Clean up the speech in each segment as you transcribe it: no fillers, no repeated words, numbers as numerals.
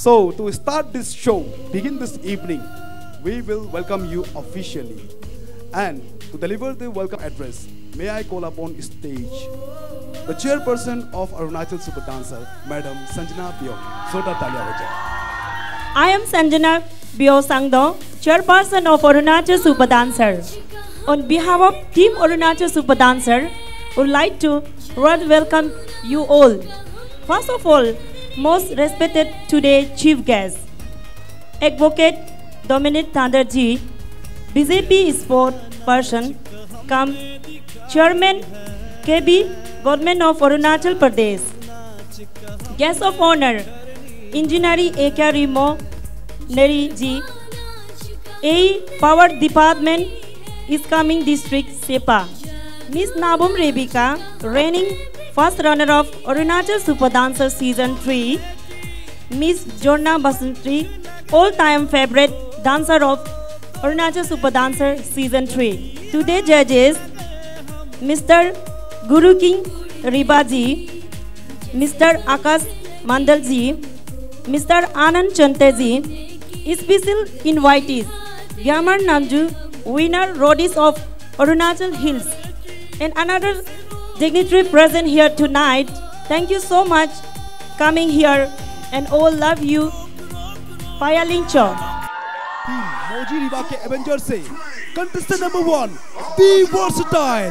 So to start this show, begin this evening, we will welcome you officially. And to deliver the welcome address, may I call upon stage the chairperson of Arunachal Super Dancer, Madam Sanjana Bio. Sota talia bajaye. I am Sanjana Bio Sangdo, chairperson of Arunachal Super Dancer. On behalf of Team Arunachal Super Dancer, I would like to welcome you all. First of all, most respected today chief guest, Advocate Dominic Thanderji, BJP sport person, come Chairman KB, Government of Arunachal Pradesh. Guest of honor, Engineer A.K. Rimo Neri ji, A Power Department is coming district Sepa. Miss Nabum Rebika, reigning first runner of Arunachal Super Dancer Season 3. Miss Jorna Basanti, all-time favorite dancer of Arunachal Super Dancer Season 3. Today judges, Mr. Guru King Ribaji, Mr. Akash Mandalji, Mr. Anand Chanteji. Special invitees, Gyamar Namju, winner Rodis of Arunachal Hills, and another dignitary present here tonight. Thank you so much coming here, and all love you. Payaling Cho. Team Moji Riba के Avengers से contestant number 1, The Versatile.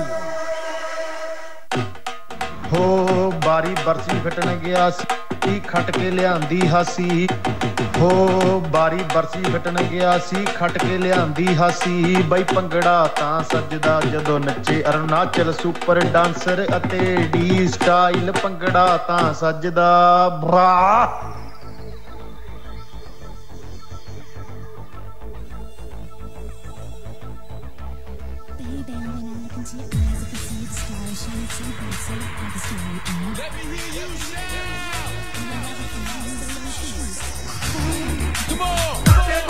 हो बारी बरसी फटन गया सी खट के लियांदी हासी हो बारी बरसी फटन गया सी खट के लियांदी हासी बई पंगड़ा तां सजदा जदों नचे अरुणाचल सुपर डांसर अते डी स्टाइल पंगड़ा तां सजदा भरा Let me hear you shout. Come on.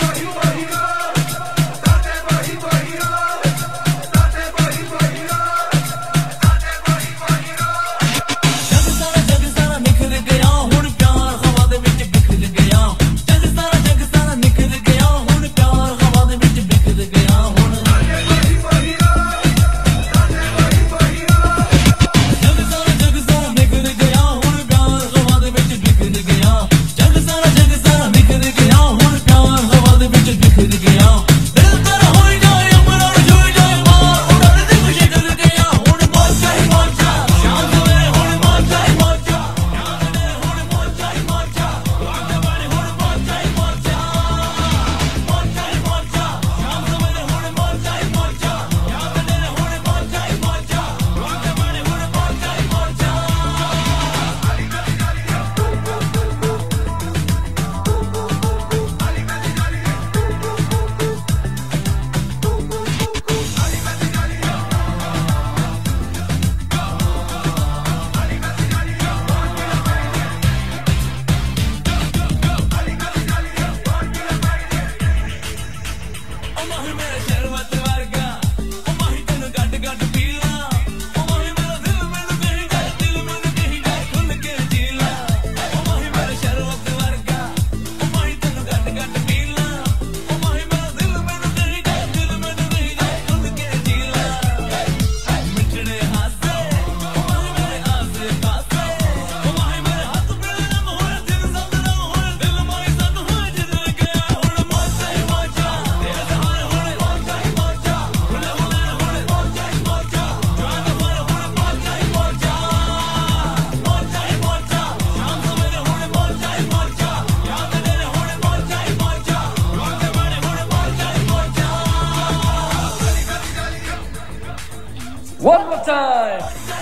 One more time.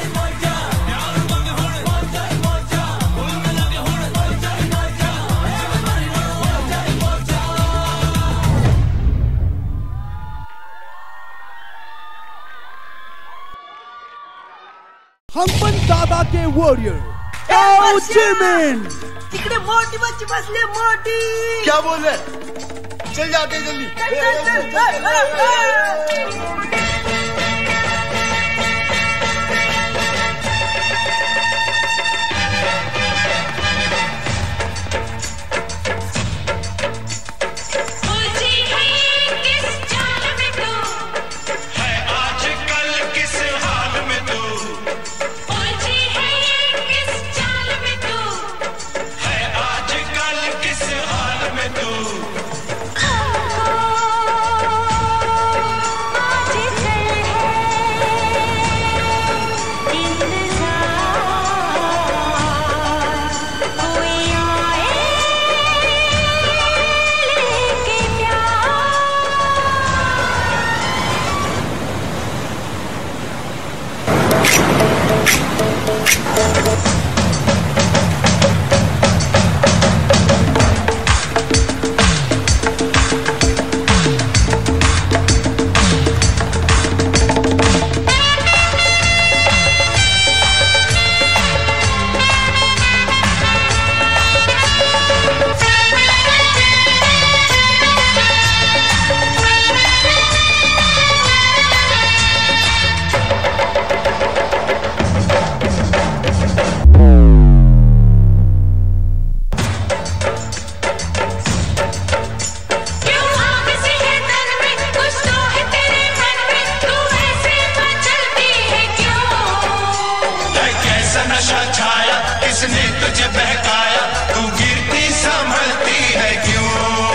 हम्पन दादा के वॉरियर जिमिन तिकडे मोठी बच्ची बसली मोठी क्या बोल रहे चल जाते जल्दी तुझे बहकाया, तू गिरती संभलती है क्यों?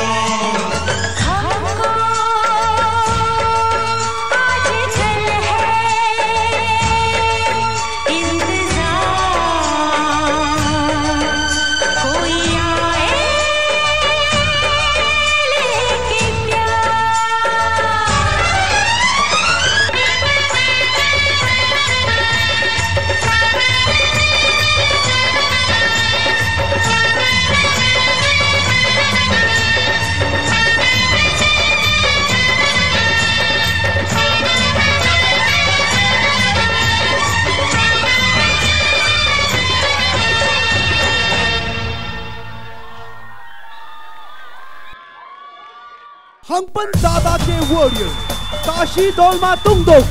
हंगपन दादा के वॉरियर ताशी दोलमा तुंगदोक।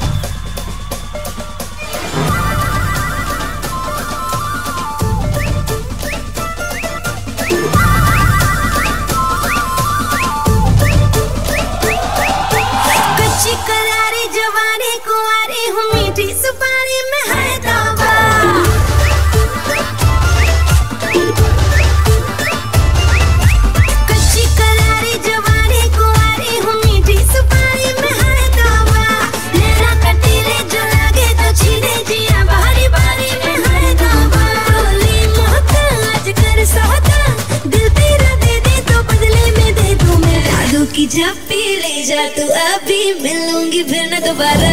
कच्ची करारी जवानी कुंवारी हूँ मीठी सुपारी में है दावा। कच्ची करारी जवानी कुंवारी हूँ मीठी सुपारी में है दावा। लेना कटीले जो लगे तो छीने जिया बारी बारी में है दावा। बोली मोहता आज कर सौदा, दिल तेरा दे दे तो बदले में दे दूँ मैं जादू की झप्पी ले जा तू अभी मिलूंगी फिर न दोबारा।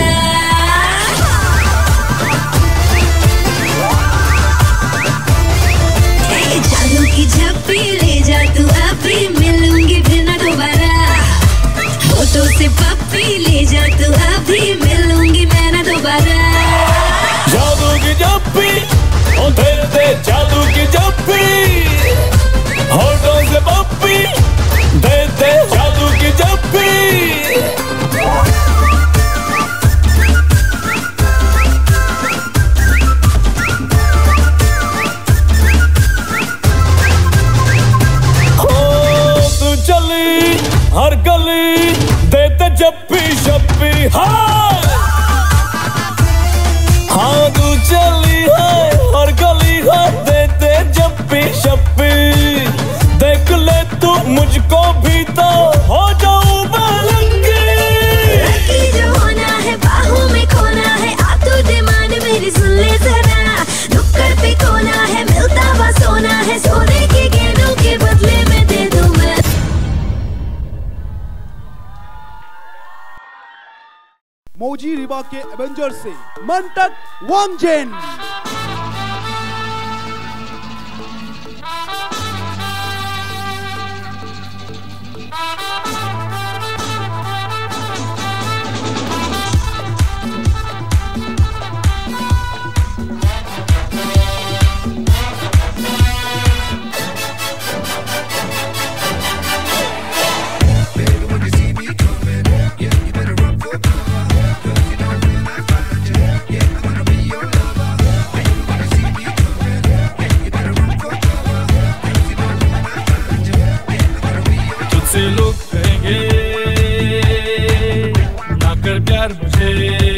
जादू की झप्पी ले जा तू अभी मिलूंगी फिर न दोबारा। फोटो से पप्पी ले जा तू अभी मिलूंगी मैं न दोबारा। जादू की झप्पी ओ तेरे दे जादू की झप्पी, होठों से पप्पी दे दे जादू की झप्पी। हर गली देते जप्पी शप्पी। हाँ हाँ तू चली है हर गली है देते जप्पी शप्पी। देख ले तू मुझको भी तो हो जाऊं बालंगी। जो होना है बाहों में खोना है, आ तू डिमांड मेरी सुन ले जरा। नुक्कड़ पे कोना है मिलता हुआ सोना है, सोने के गहनों के बदले में दे दूं मैं। मोजी रिबा के एवेंजर से मंटक वांगजेन। लोग कहेंगे ना कर प्यार मुझे,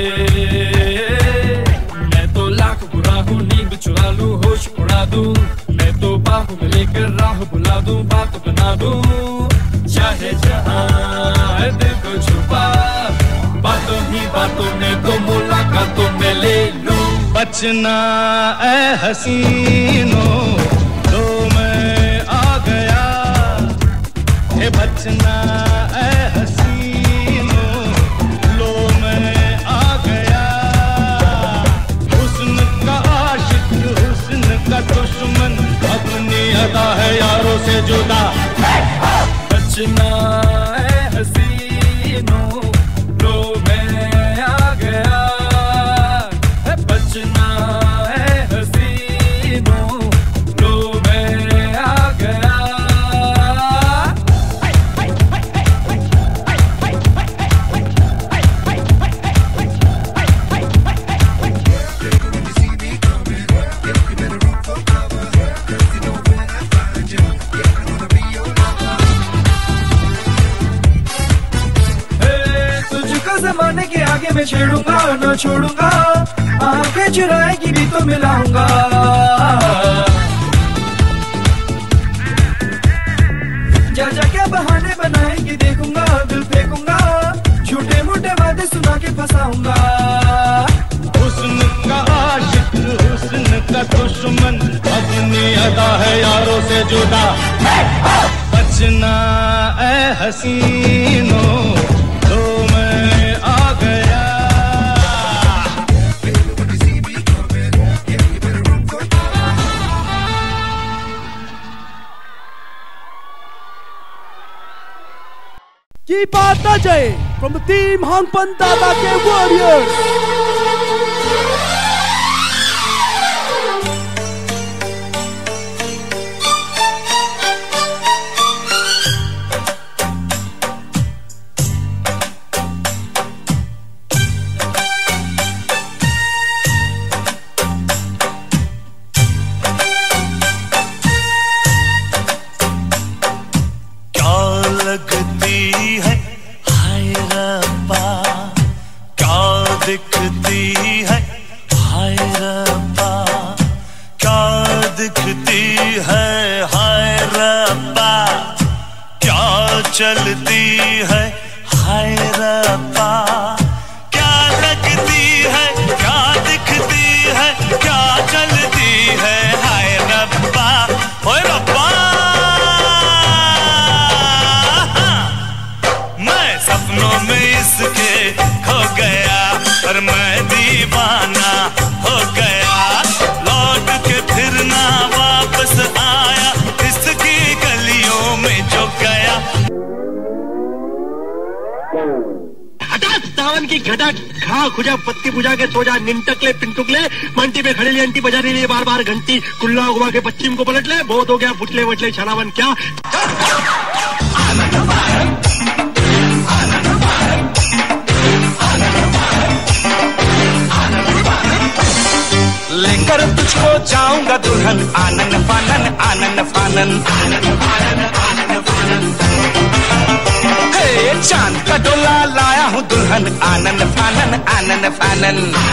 मैं तो लाख बुरा हूँ नींद चुरा लूं होश उड़ा दूं। मैं तो बाहों में लेकर राह बुला दूं बात बना दूं। चाहे जहाँ दिल को छुपा बातों ही बातों में तो मुलाकातों में ले लूं। बचना ए हसीनों तो मैं आ गया। बचना ए हसीनों लो मैं आ गया। हुस्न का आशिक हुस्न का दुश्मन अपनी अदा है यारों से जुदा। बचना ए हसीनों लो मैं आ गया। बचना ए हसीनों लो मैं आ गया। जमाने के आगे मैं छेड़ूंगा न छोड़ूंगा, आंखें चुराएगी भी तो मिलाऊंगा। क्या क्या क्या बहाने बनाएंगे देखूंगा, दिल फेंकूंगा, झूठे मूठे वादे सुना के फंसाऊंगा। हुस्न का आशिक, हुस्न का दुश्मन, अपनी अदा है यारों से जुदा। बचना ऐ हसीनों, तो मैं आ गया। Keep out Ajay from the team Hangpan Dada Ke Warriors. चलती है हाय रब्बा, क्या लगती है, क्या दिखती है, क्या चलती है हाय रब्बा, ओए रब्बा। मैं सपनों में इसके खो गया, पर मैं दीवाना हो गया। लौट के फिर ना वापस आया, इसकी गलियों में जो गया। सावन की घटा खा खुजा पत्ती बुझा के सो जा, निंटकले पिंटुकले मंटी पे खड़े ले, अंटी बजा रही है बार बार घंटी, कुल्ला उगवा के पश्चिम को पलट ले, बहुत हो गया फुटले वटले छलावन क्या। लेकर तुझको जाऊंगा दुल्हन, आनन फानन आनन फानन, चांद का डोला लाया हूँ दुल्हन, आनन फानन आनन फानन।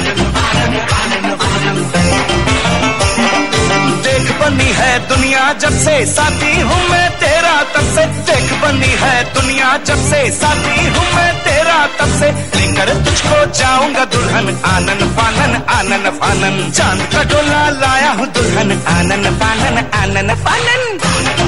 देख बनी है दुनिया जब से साथी हूँ मैं तेरा तब से, देख बनी है दुनिया जब से साथी हूँ मैं तेरा तब से। लेकर तुझको जाऊंगा दुल्हन, आनन फानन आनन फानन, चांद का डोला लाया हूँ दुल्हन, आनन फानन आनन फानन।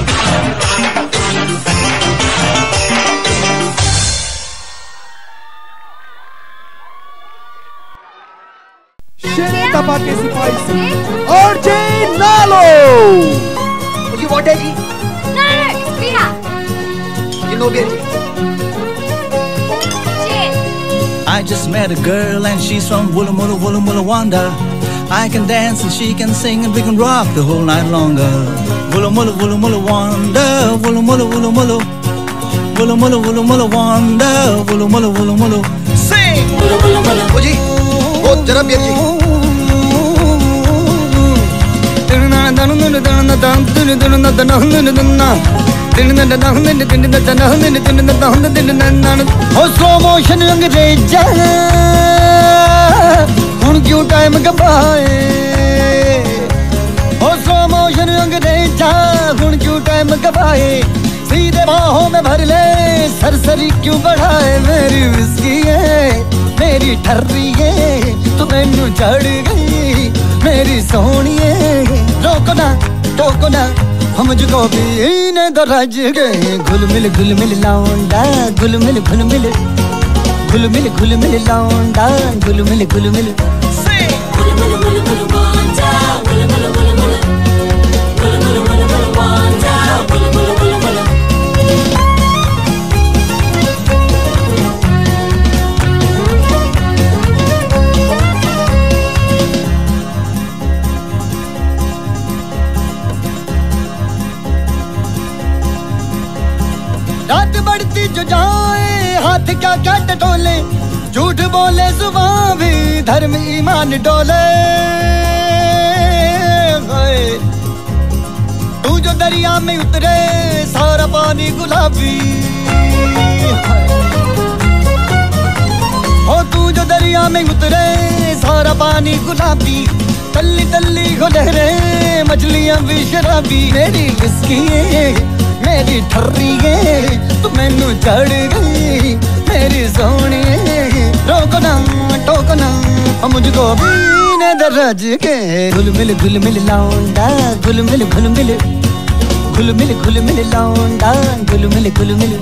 शेरे दबा के सिपाही से और जे नालो। मुझे वोट है जी। No, Vira. You know beer ji. I just met a girl and she's from Woola Moola Woola Moola Wanda. I can dance and she can sing and we can rock the whole night longer. Woola Moola Woola Moola Wanda, Woola Moola Woola Moola, Woola Moola Woola Moola Wanda, Woola Moola Woola Moola. Sing. Woola Moola Moola. ओ जी, ओ जरा बेर जी। हो slow motion अंग्रेजा, हुण क्यों time गवाए। हो slow motion अंग्रेजा, हुण क्यों time गवाए। सीधे बाहों में भर ले, सरसरी क्यों बढ़ाए। मेरी विस्की है, मेरी ठर्री है, तू मैनू चढ़ गई मेरी सोनिए। रोको ना टोको ना, हम मुझको पीने तो रज गए। घुल मिल लौंडा, घुल मिल लौंडा, घुल मिल रात बढ़ती जो जाए, हाथ क्या क्या टटोले। झूठ बोले जुबान भी, धर्म ईमान डोले। तू जो दरिया में उतरे, सारा पानी गुलाबी। हो तू जो दरिया में उतरे, सारा पानी गुलाबी। तल्ली तल्ली हो लहरे, मछलियां भी शराबी। मेरी विस्की है, मेरी ठर्रीए तू मैनू चढ़ गई मेरी सोनिए रोको ना टोको ना मुझको पीने दे रज के घुल मिल लौंडा घुल मिल लौंडा घुल मिल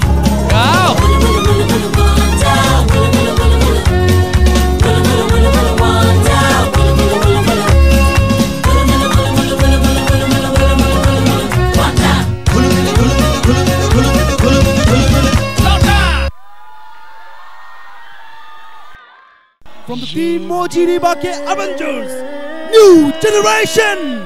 From the team Moji Ribake Avengers, New Generation.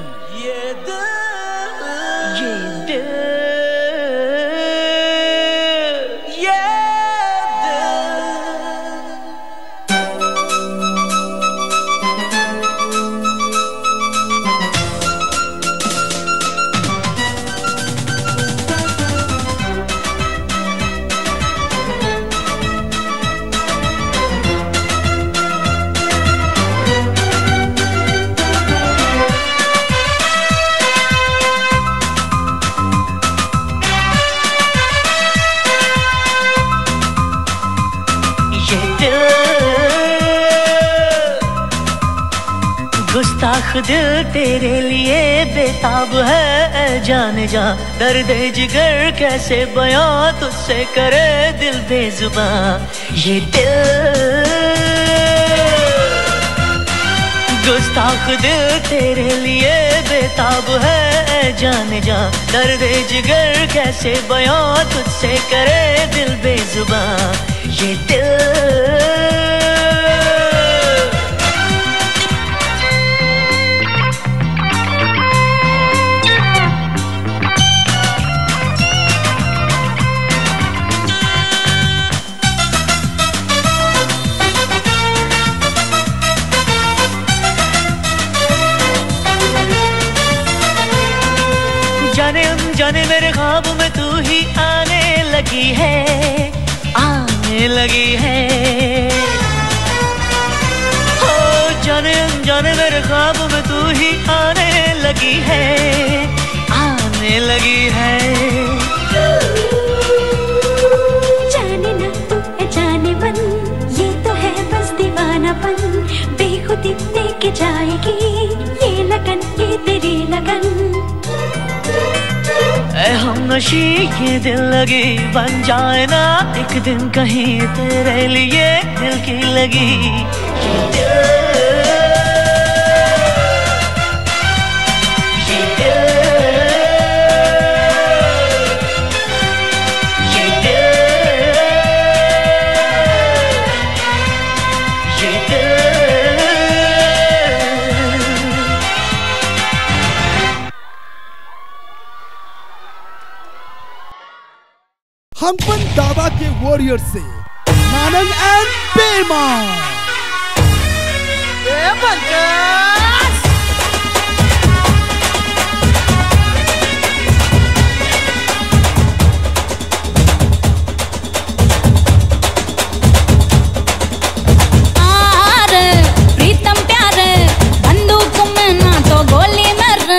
गुस्ताख दिल तेरे लिए बेताब है जान जा दर्द जिगर कैसे बयां तुझसे करे दिल बेजुबान ये दिल गुस्ताख दिल तेरे लिए बेताब है जान जा दर्द जिगर कैसे बयां तुझसे करे दिल बेजुबान ये दिल जाने मेरे ख्वाब में तू ही आने लगी है हो जाने जाने मेरे ख्वाब में तू ही आने लगी है जाने ना तू है जाने मन ये तो है बस दीवानापन बेखुदी लेके जाएगी ये लगन ये तेरी लगन हम नशी ये दिल लगी बन जाए ना एक दिन कहीं तेरे लिए दिल की लगी हंपन दादा के वॉरियर से नानंग एंड पेमा प्रीतम प्यारे बंदूक में ना तो गोली मर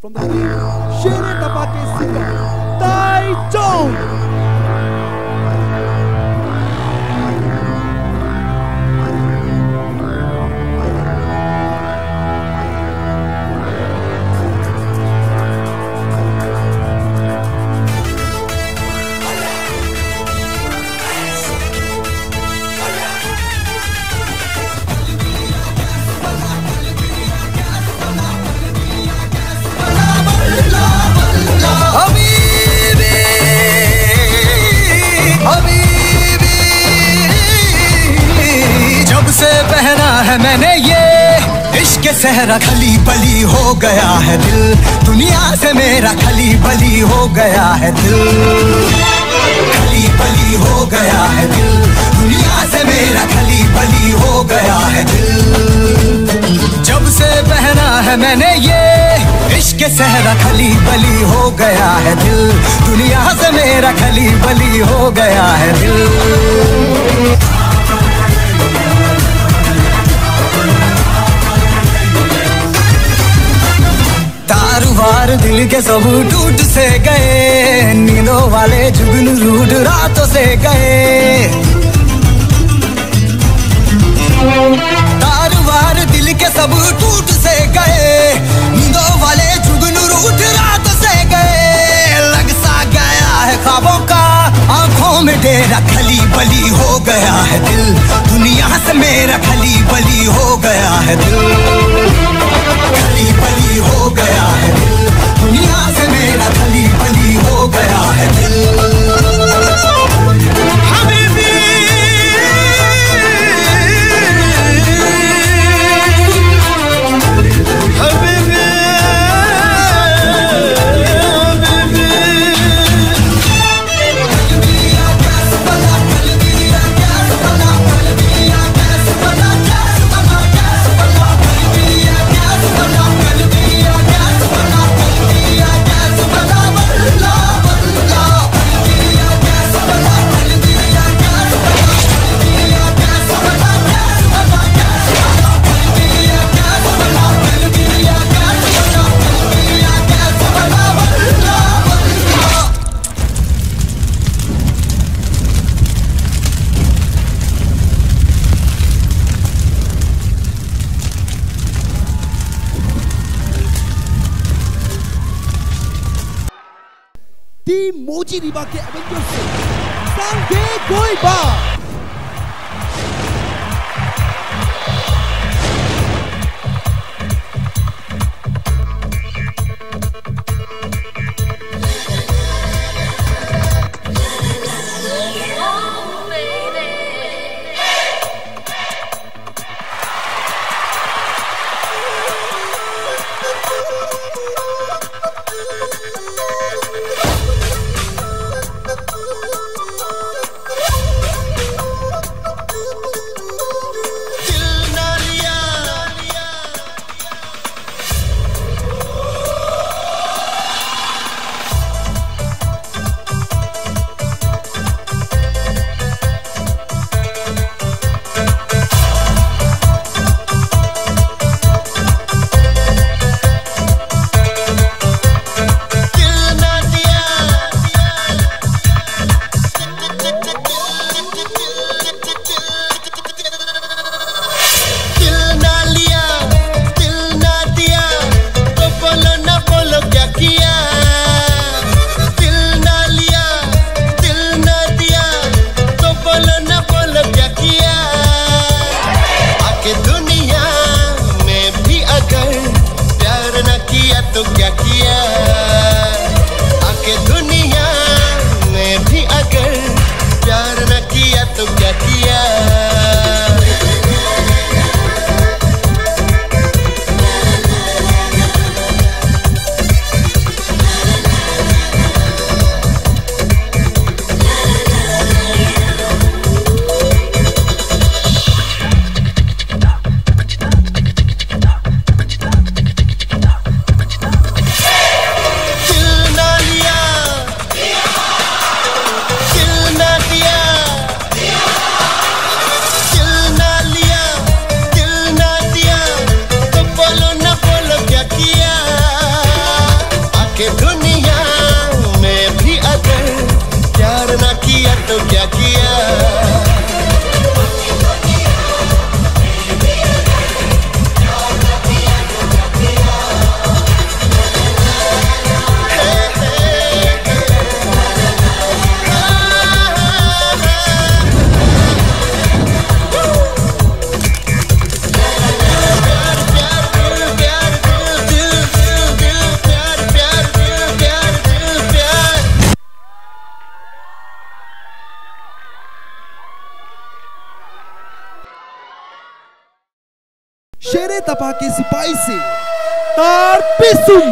from the team Shere Tapake singer Tai Chong. मैंने ये इश्क सहरा खली बली हो गया है दिल, दुनिया से मेरा खली बली हो गया है दिल, खली बली हो गया है दिल, दुनिया से मेरा खली बली हो गया है दिल। जब से पहना है मैंने ये इश्क सहरा खली बली हो गया है दिल, दुनिया से मेरा खली बली हो गया है दिल। तारुवार दिल के सब टूट से गए, नींदों वाले जुगनू रूठ रातों से गए। तारुवार दिल के सब टूट से गए, नींदों वाले जुगनू रूठ रातों से गए। लग सा गया है ख्वाबों का आंखों में डेरा, खली बली हो गया है दिल, दुनिया से मेरा खली बली हो गया है दिल, खली बली हो गया है दिल, दुनिया से मेरा खली बली हो गया है दिल। हबीबी हबीबी मोजी रिबा के एवेंजर्स से संगे कोई बात। शेरे तपा के सिपाही से तार पिसुम।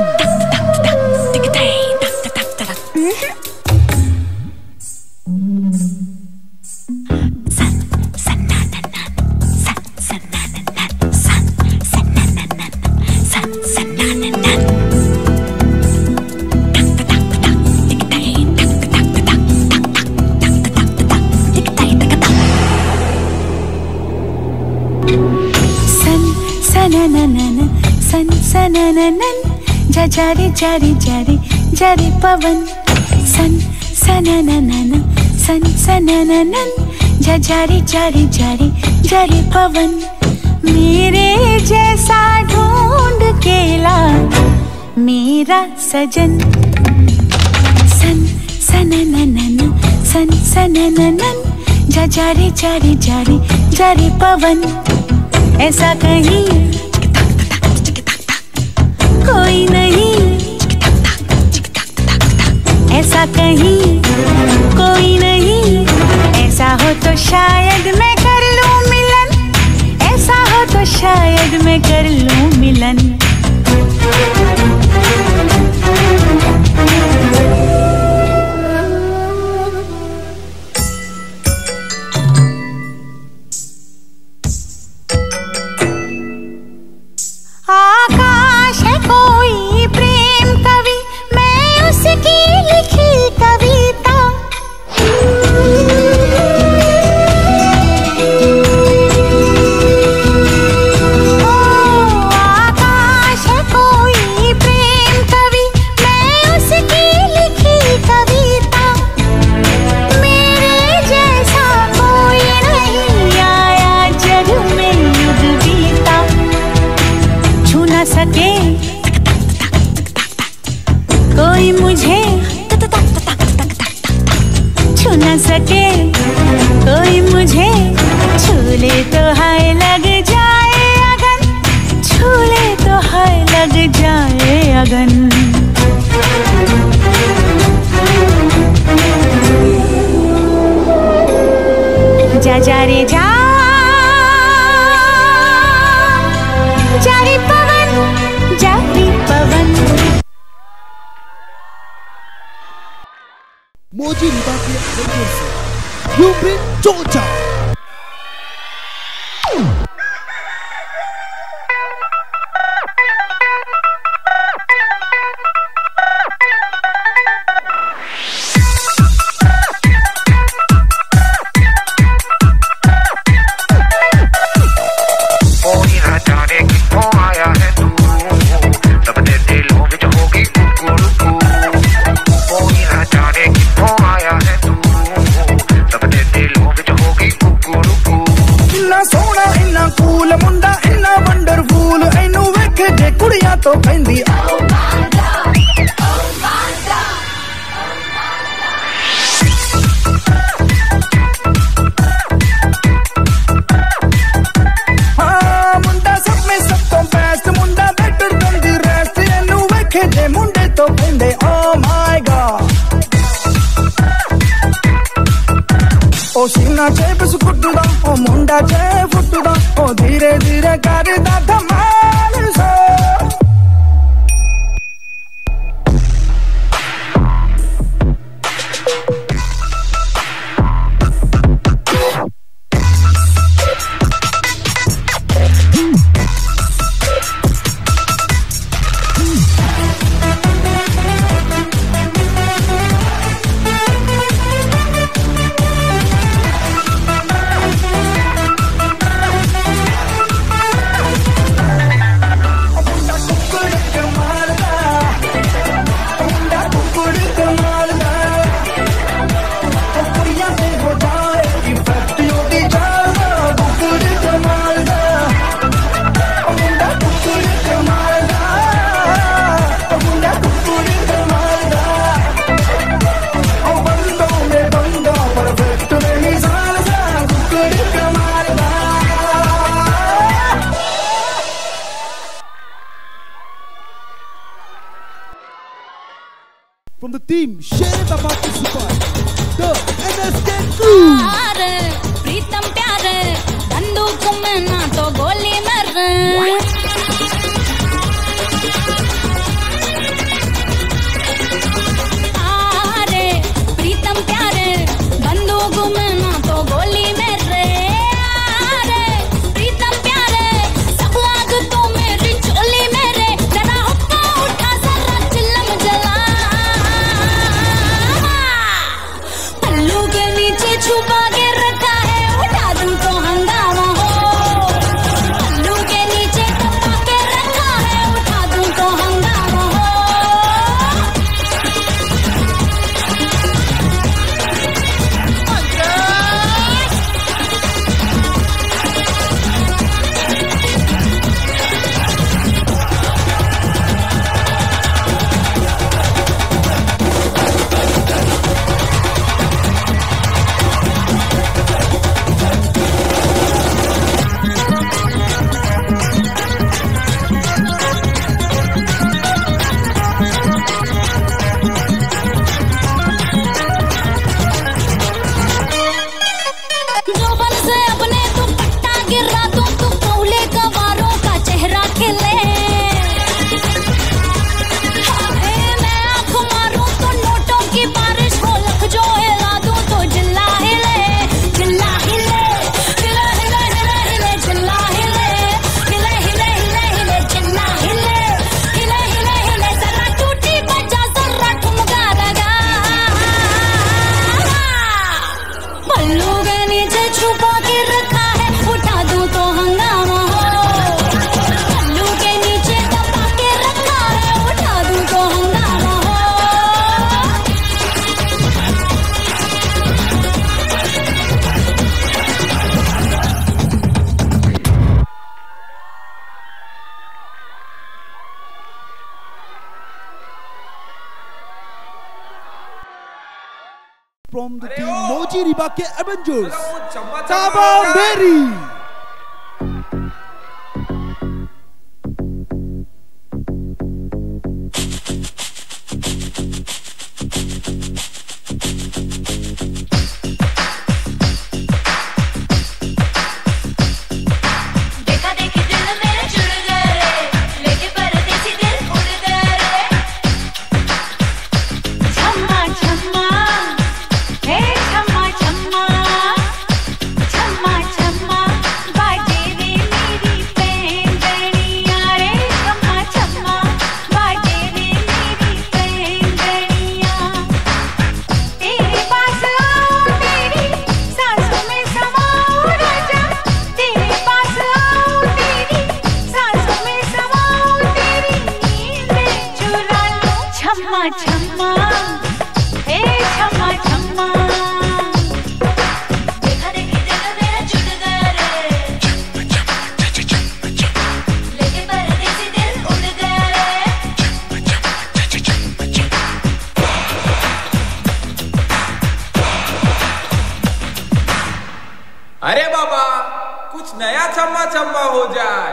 जारी जारी जारी जारी पवन सन सनननन सन सनननन जारी जारी जारी जारी पवन मेरे जैसा ढूंढ के ला मेरा सजन सन सनननन सन सनननन जारी जारी जारी जारी पवन ऐसा कहीं कोई नहीं, ऐसा कहीं कोई नहीं, ऐसा हो तो शायद मैं कर लूं मिलन, ऐसा हो तो शायद मैं कर लूं मिलन। आकाश है कोई प्रेम कवि, मैं उसकी लिखी कविता। आकाश है कोई प्रेम कवि, मैं उसकी लिखी कविता। मेरे जैसा कोई नहीं आया जग में युग बीता, छू न सके कोई मुझे, छू न सके कोई मुझे, छू ले तो हाय लग जाए अगन, छू ले तो हाय लग जाए अगन। जा रे जा जारी पवन जारी पवन। मोजी रिबा के एडवेंचर से यू ब्रिंग चोचा। तो कहंदी हाँ मुंडा सब में सब तो बेस्ट, मुंडा बेटर देन द रेस्ट, एनू वेखे जे मुंडे तो कहंदे ओ माय गॉड। ओ सीना चे बिस्कुट दा, ओ मुंडा चे फुट दा, ओ धीरे धीरे करदा धमाल सो। the team Sher the participant, the NSK crew. प्रीतम प्यारे बंदूक में ना तो गोली मरे प्रीतम प्यारे बंदूक में ना तो गोली मेरे प्रीतम प्यारे सब आग तो मेरी चोली मेरे जरा हुक्का उठा जरा चिल्लम जला पल्लू के नीचे छुपा के रखा है उठा दूं तो हंगामा हो पल्लू के नीचे दबा के रखा है उठा दूं तो हंगामा हो From the team Moji Ribake Avengers, Taba Mary. अरे बाबा कुछ नया छम्मा छम्मा हो जाए।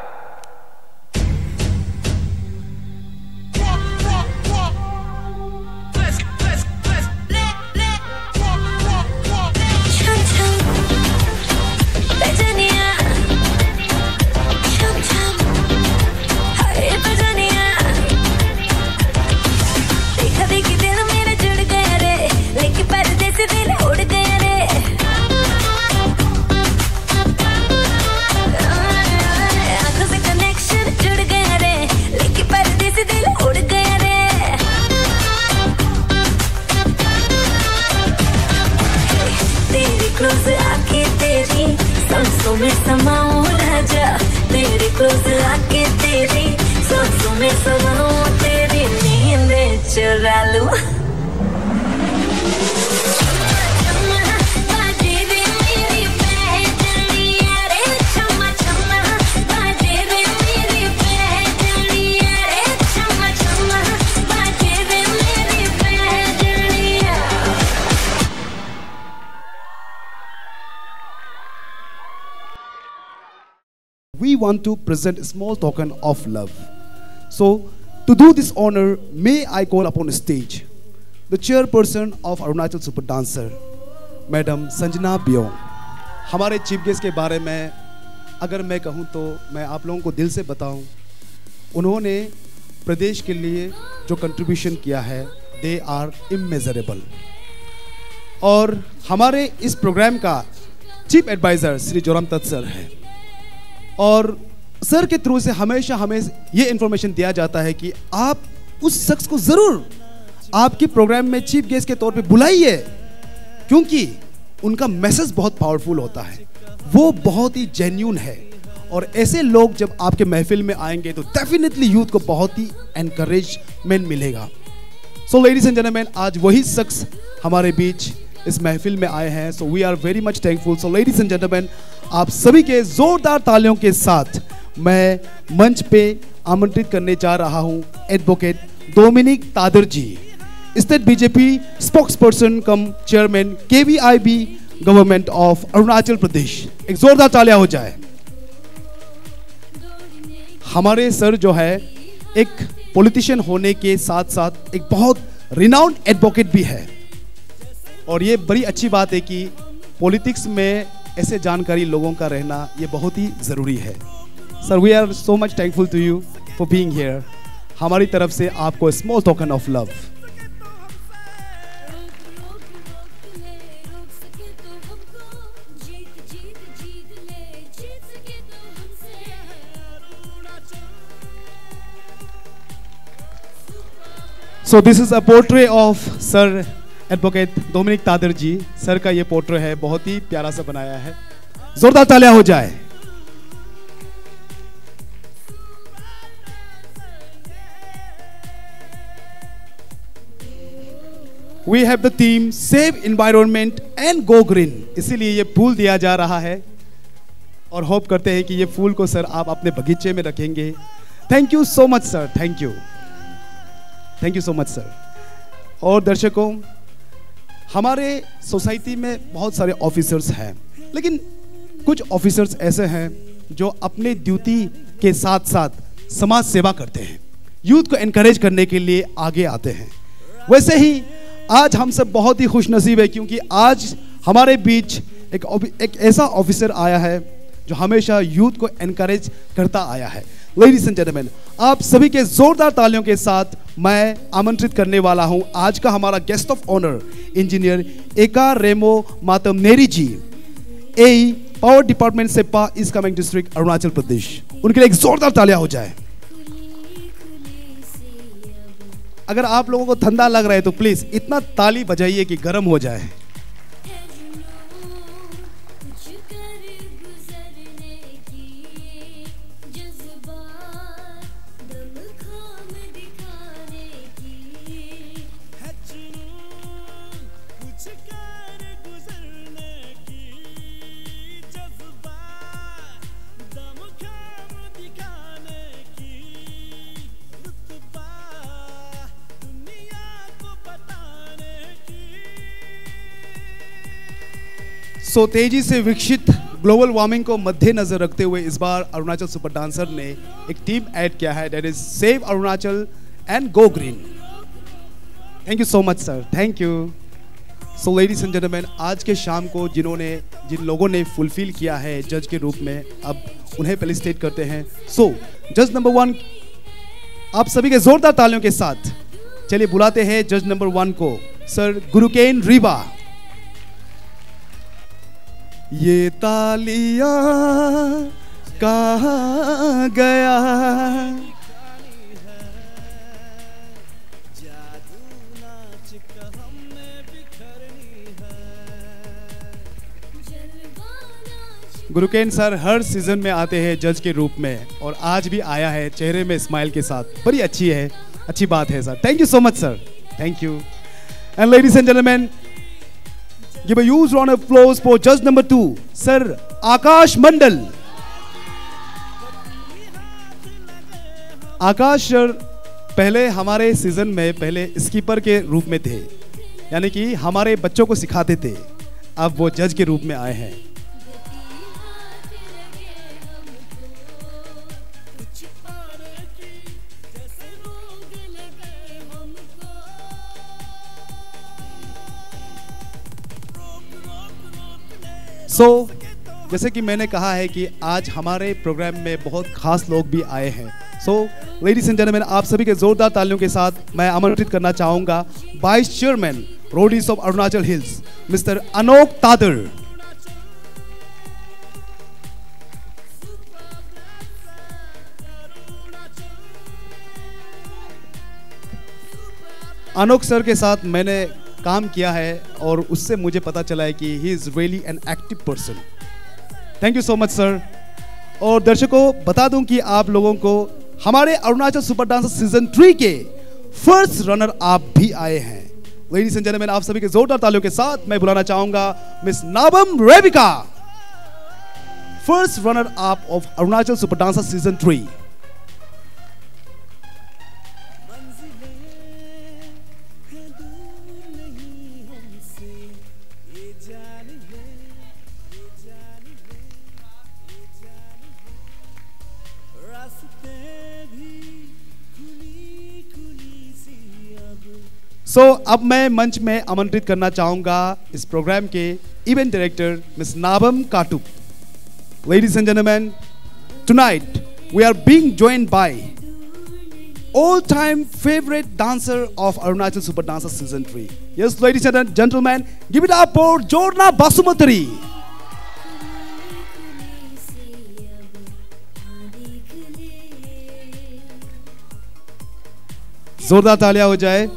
में समाऊं राजा तेरे क्लोज आके तेरी सांसों में समाऊं तेरी नींदें चुरा लूं We want to present a small token of love. So, to do this honor, may I call upon stage the chairperson of Arunachal super dancer madam Sanjana Biyong. हमारे चीफ गेस्ट के बारे में अगर मैं कहूं तो मैं आप लोगों को दिल से बताऊं, उन्होंने प्रदेश के लिए जो कंट्रीब्यूशन किया है दे आर इमेजरेबल। और हमारे इस प्रोग्राम का चीफ एडवाइज़र श्री जोराम तत् सर है, और सर के थ्रू से हमेशा हमें ये इन्फॉर्मेशन दिया जाता है कि आप उस शख्स को ज़रूर आपके प्रोग्राम में चीफ गेस्ट के तौर पे बुलाइए, क्योंकि उनका मैसेज बहुत पावरफुल होता है, वो बहुत ही जेन्यून है। और ऐसे लोग जब आपके महफिल में आएंगे तो डेफिनेटली यूथ को बहुत ही एनकरेजमेंट मिलेगा। सो लेडीज एंड जेंटलमैन, आज वही शख्स हमारे बीच इस महफिल में आए हैं। So we are very much thankful. So ladies and gentleman, आप सभी के जोरदार तालियों के साथ मैं मंच पे आमंत्रित करने जा रहा हूं advocate Dominic Tadar ji, state BJP spokesperson cum chairman KVIB government of Arunachal Pradesh. एक जोरदार तालियां हो जाए। हमारे सर जो है एक पॉलिटिशियन होने के साथ साथ एक बहुत रिनाउंड एडवोकेट भी है, और ये बड़ी अच्छी बात है कि पॉलिटिक्स में ऐसे जानकारी लोगों का रहना ये बहुत ही ज़रूरी है। Sir, we are so much thankful to you for being here. हमारी तरफ से आपको small token of love. So this is a portrait of Sir Advocate Dominic Tadar ji. Sir का ये पोर्ट्रेट है, बहुत ही प्यारा सा बनाया है। जोरदार तालियां हो जाए। We have the theme Save Environment and Go Green, इसीलिए ये फूल दिया जा रहा है, और होप करते हैं कि ये फूल को सर आप अपने बगीचे में रखेंगे। Thank you so much sir, thank you, thank you so much sir. और दर्शकों, हमारे सोसाइटी में बहुत सारे ऑफिसर्स हैं, लेकिन कुछ ऑफिसर्स ऐसे हैं जो अपने ड्यूटी के साथ साथ समाज सेवा करते हैं, यूथ को एनकरेज करने के लिए आगे आते हैं। वैसे ही आज हम सब बहुत ही खुश नसीब है, क्योंकि आज हमारे बीच एक ऐसा ऑफिसर आया है जो हमेशा यूथ को एनकरेज करता आया है। लेडीज एंड जेंटलमैन, आप सभी के जोरदार तालियों के साथ मैं आमंत्रित करने वाला हूं आज का हमारा guest of honour engineer Eka Remo Matmaneri ji, a power department Seppa east Kameng district Arunachal Pradesh. उनके लिए एक जोरदार तालियां हो जाए। अगर आप लोगों को ठंडा लग रहा है तो प्लीज इतना ताली बजाइए कि गर्म हो जाए। सो तेजी से विकसित ग्लोबल वार्मिंग को मद्देनजर रखते हुए इस बार अरुणाचल सुपर डांसर ने एक टीम ऐड किया है, that is save Arunachal and go green. Thank you so much sir, thank you. So ladies and gentleman, आज के शाम को जिन लोगों ने फुलफिल किया है जज के रूप में, अब उन्हें फेलिसिटेट करते हैं। सो जज नंबर 1, आप सभी के जोरदार तालियों के साथ चलिए बुलाते हैं जज नंबर 1 को, सर गुरुकेन रीबा। ये तालियां कहाँ गया, गुरुकेन सर हर सीजन में आते हैं जज के रूप में, और आज भी आया है चेहरे में स्माइल के साथ। बड़ी अच्छी है, अच्छी बात है sir. Thank you so much sir, thank you. And ladies and gentleman, give a huge round of applause for judge number 2, Sir Akash Mandal. Akash sir पहले हमारे सीजन में पहले स्कीपर के रूप में थे, यानी कि हमारे बच्चों को सिखाते थे, अब वो जज के रूप में आए हैं। जैसे कि मैंने कहा है कि आज हमारे प्रोग्राम में बहुत खास लोग भी आए हैं। लेडीज एंड जेंटलमैन, आप सभी के जोरदार तालियों के साथ मैं आमंत्रित करना चाहूंगा vice chairman roadies of Arunachal hills mister Anok Tadar. Anok sir के साथ मैंने काम किया है और उससे मुझे पता चला है कि he is really an active person. Thank you so much sir. और दर्शकों बता दूं कि आप लोगों को हमारे अरुणाचल सुपर डांसर सीजन 3 के फर्स्ट रनर आप भी आए हैं। लेडीज एंड जेंटलमैन, आप सभी के जोरदार तालियों के साथ मैं बुलाना चाहूंगा miss Nabam Rebika, first runner up of Arunachal super dancer season 3। अब मैं मंच में आमंत्रित करना चाहूंगा इस प्रोग्राम के event director miss Nabam Katuk. Ladies and gentlemen, tonight we are being joined by all-time favorite dancer of Arunachal Super Dancer Season 3. Yes, ladies and gentlemen, give it up for Jorna Basumatari. जोरदार तालियां हो जाए।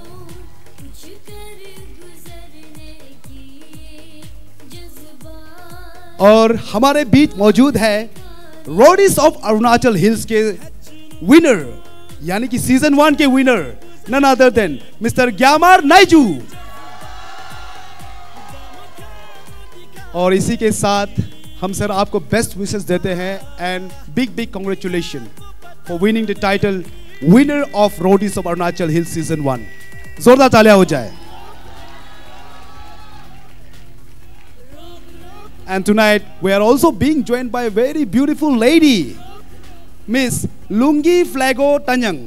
और हमारे बीच मौजूद है रोडीज ऑफ अरुणाचल हिल्स के विनर, यानी कि सीजन 1 के winner, none other than mister Gyamar Naiju. और इसी के साथ हम सर आपको बेस्ट विशेस देते हैं and big congratulation for winning the title winner of roadies of Arunachal hills season 1। जोरदार तालियां हो जाए। And tonight we are also being joined by a very beautiful lady, Miss Lungi Flago Tanyang,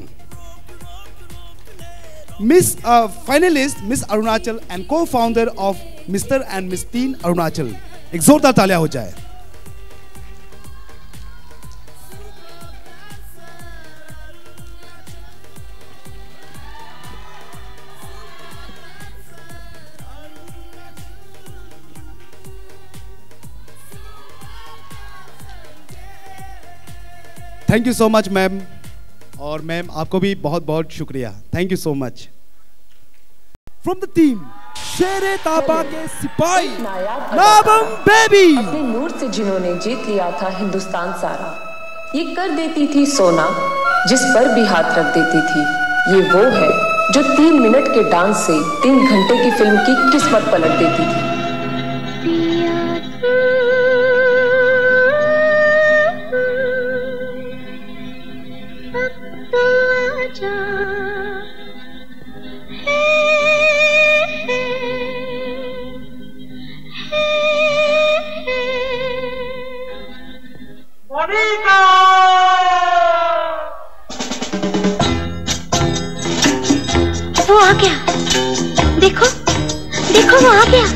Miss finalist Miss Arunachal and co-founder of Mr. and Miss Teen Arunachal। एक जोरदार तालियां हो जाए। Thank you so much ma'am. और ma'am आपको भी बहुत बहुत शुक्रिया। Thank you so much. From the team Shere Taba के सिपाही नाबम बेबी। अपने नूर से जिन्होंने जीत लिया था हिंदुस्तान सारा, ये कर देती थी सोना जिस पर भी हाथ रख देती थी। ये वो है जो 3 मिनट के डांस से 3 घंटे की फिल्म की किस्मत पलट देती थी। वो आ गया, देखो देखो वो आ गया।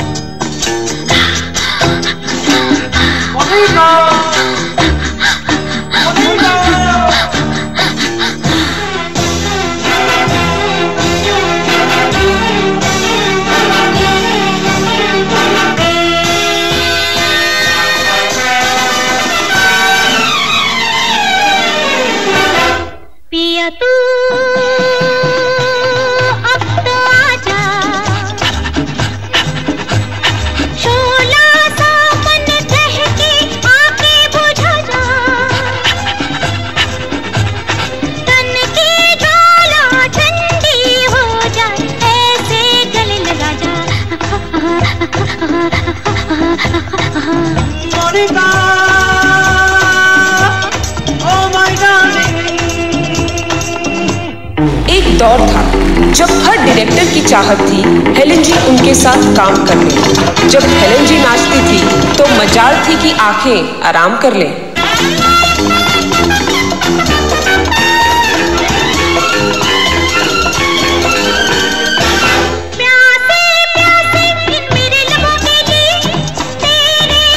पिया तू एक दौर था जब हर डायरेक्टर की चाहत थी हेलेन जी उनके साथ काम करने। जब हेलेन जी नाचती थी तो मजाल थी कि आंखें आराम कर लें। प्यासे प्यासे इन मेरे लबों के लिए तेरे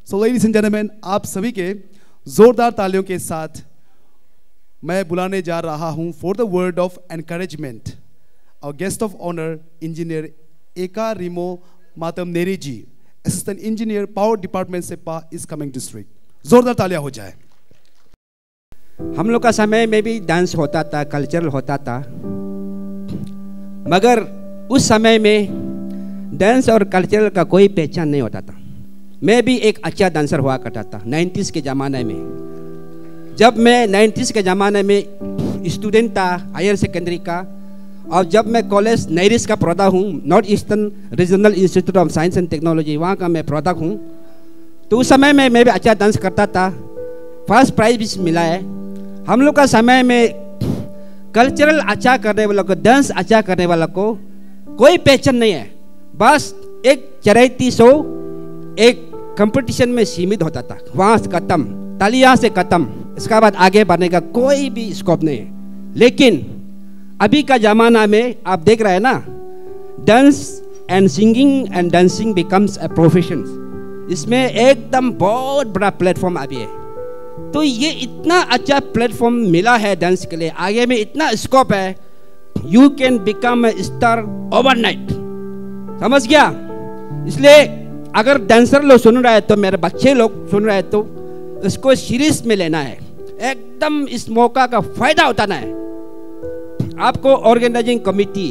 सो लेडीज एंड जेंटलमैन, आप सभी के जोरदार तालियों के साथ मैं बुलाने जा रहा हूं for the word of encouragement और guest of honour engineer Eka Rimo Matam Neri ji, assistant engineer power department से इस कमिंग डिस्ट्रिक्ट। जोरदार तालियां हो जाए। हम लोग का समय में भी डांस होता था, कल्चरल होता था, मगर उस समय में डांस और कल्चरल का कोई पहचान नहीं होता था। मैं भी एक अच्छा डांसर हुआ करता था 90s के ज़माने में। जब मैं 90s के ज़माने में स्टूडेंट था हायर सेकेंडरी का, और जब मैं कॉलेज नैरिस का प्रोडक्ट हूँ, north eastern regional institute of science and technology, वहाँ का मैं प्रोडक्ट हूँ, तो उस समय में मैं भी अच्छा डांस करता था, फर्स्ट प्राइज भी मिला है। हम लोग का समय में कल्चरल अच्छा करने वालों को, डांस अच्छा करने वालों को कोई पहचान नहीं है। बस एक चैरिटी शो, एक कंपटीशन में सीमित होता था, वहाँ से खत्म, तालियां से खत्म। इसके बाद आगे बढ़ने का कोई भी स्कोप नहीं है। लेकिन अभी का ज़माना में आप देख रहे हैं ना, dance and singing and dancing becomes a profession. इसमें एकदम बहुत बड़ा प्लेटफॉर्म अभी है। तो ये इतना अच्छा प्लेटफॉर्म मिला है डांस के लिए, आगे में इतना स्कोप है, you can become a star overnight. समझ गया? इसलिए अगर डांसर लोग सुन रहे हैं तो, मेरे बच्चे लोग सुन रहे हैं तो इसको सीरीज में लेना है, एकदम इस मौका का फायदा उठाना है। आपको ऑर्गेनाइजिंग कमेटी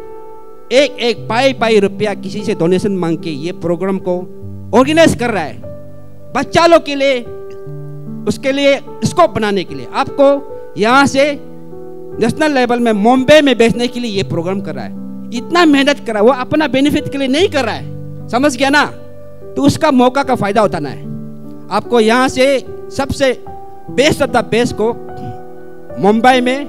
एक पाई रुपया किसी से डोनेशन मांग के ये प्रोग्राम को ऑर्गेनाइज कर रहा है, बच्चा लोग के लिए, उसके लिए स्कोप बनाने के लिए। आपको यहाँ से नेशनल लेवल में मुंबई में बेचने के लिए ये प्रोग्राम कर रहा है। इतना मेहनत कर रहा है, वो अपना बेनिफिट के लिए नहीं कर रहा है। समझ गया ना? तो उसका मौका का फायदा उठाना है। आपको यहाँ से सबसे बेस्ट ऑफ द बेस्ट को मुंबई में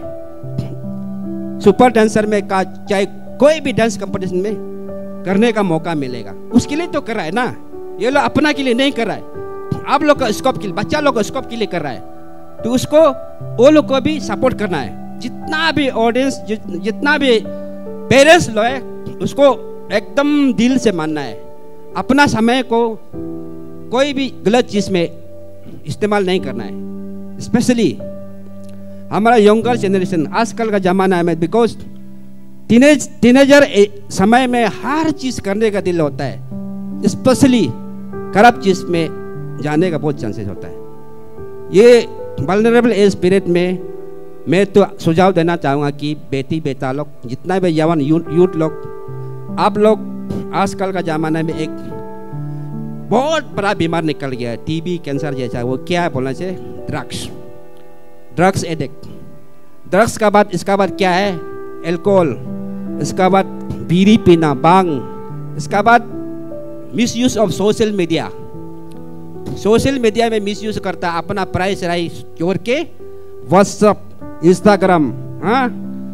सुपर डांसर में का, चाहे कोई भी डांस कंपटीशन में करने का मौका मिलेगा। उसके लिए तो कर रहा है ना, ये लोग अपना के लिए नहीं कर रहा है, आप लोग का स्कोप के लिए, बच्चा लोग का स्कोप के लिए कर रहा है। तो उसको, वो लोग को भी सपोर्ट करना है। जितना भी ऑडियंस, जितना भी पेरेंट्स लोग है, उसको एकदम दिल से मानना है। अपना समय को कोई भी गलत चीज़ में इस्तेमाल नहीं करना है। स्पेशली हमारा यंगर जनरेशन, आजकल का ज़माना में, बिकॉज टीनेजर समय में हर चीज़ करने का दिल होता है, स्पेशली खराब चीज़ में जाने का बहुत चांसेस होता है। ये वल्नरेबल एज पीरियड में मैं तो सुझाव देना चाहूँगा कि बेटी बेटा लोग, जितना भी जवान यूथ लोग, आप लोग आजकल का ज़माना में एक बहुत बड़ा बीमार निकल गया है, टीबी, कैंसर जैसा। वो क्या है बोलना चाहिए? Drugs addict. ड्रग्स का बाद, इसका बाद क्या है? एल्कोहल। इसका बाद बीड़ी पीना, बांग। इसका बाद misuse of social media. Social media में मिसयूज करता, अपना प्राइस राइस जोड़ के व्हाट्सएप, इंस्टाग्राम, हाँ,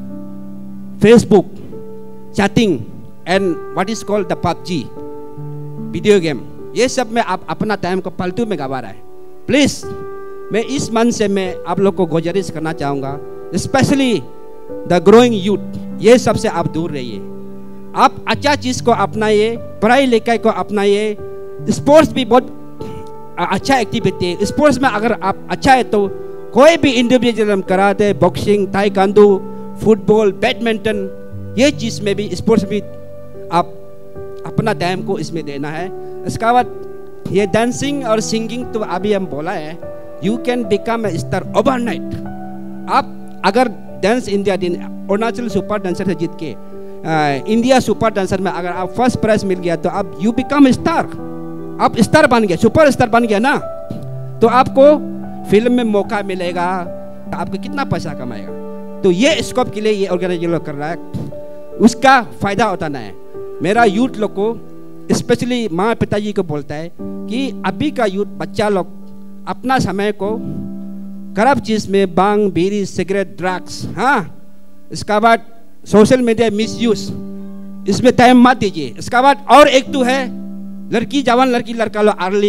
Facebook, chatting and what is called the PUBG, video game, ये सब में आप अपना टाइम को फालतू में गवा रहा है। प्लीज मैं इस मन से मैं आप लोग को गुजारिश करना चाहूँगा, स्पेशली द ग्रोइंग यूथ, ये सबसे आप दूर रहिए। आप अच्छा चीज़ को अपनाइए, पढ़ाई लिखाई को अपनाइए। स्पोर्ट्स भी बहुत अच्छा एक्टिविटी है। स्पोर्ट्स में अगर आप अच्छा है तो कोई भी individual, karate, boxing, taekwondo, football, badminton, ये चीज़ में भी, स्पोर्ट्स भी आप अपना टाइम को इसमें देना है। इसका बाद ये डांसिंग और सिंगिंग तो अभी हम बोला है, you can become a star overnight. आप अगर डांस इंडिया दिन अरुणाचल सुपर डांसर से जीत के इंडिया सुपर डांसर में अगर आप फर्स्ट प्राइज मिल गया तो आप यू बिकम स्टार, आप स्टार बन गया, सुपर स्टार बन गया ना। तो आपको फिल्म में मौका मिलेगा, आपको कितना पैसा कमाएगा। तो ये स्कोप के लिए ये ऑर्गेनाइजेशन कर रहा है, उसका फायदा उठाना है। मेरा यूथ लोग को, स्पेशली माँ पिताजी को बोलता है कि अभी का यूथ, बच्चा लोग अपना समय को खराब चीज़ में, बांग, बीड़ी, सिगरेट, ड्रग्स, हाँ, इसका बाद सोशल मीडिया मिसयूज, इसमें टाइम मत दीजिए। इसका बाद और एक तो है लड़की, जवान लड़की लड़का लोग अर्ली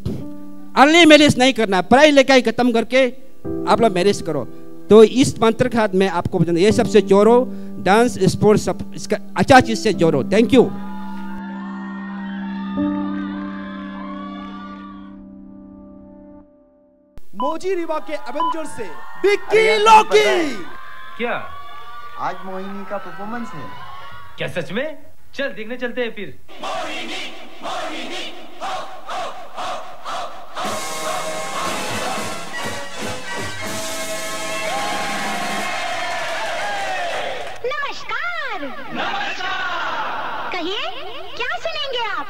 मैरिज नहीं करना, पढ़ाई लिखाई खत्म करके आप लोग मैरिज करो। तो इस मंत्र के साथ मैं आपको बता, ये सबसे जोड़ो, डांस, स्पोर्ट्स, सब इसका अच्छा चीज से जोड़ो। Thank you. मोजी रिवा के एवेंजर से विक्की लॉकी। क्या आज मोहिनी का परफॉर्मेंस है? क्या सच में? चल देखने चलते हैं फिर। नमस्कार। नमस्कार। कहिए क्या सुनेंगे आप?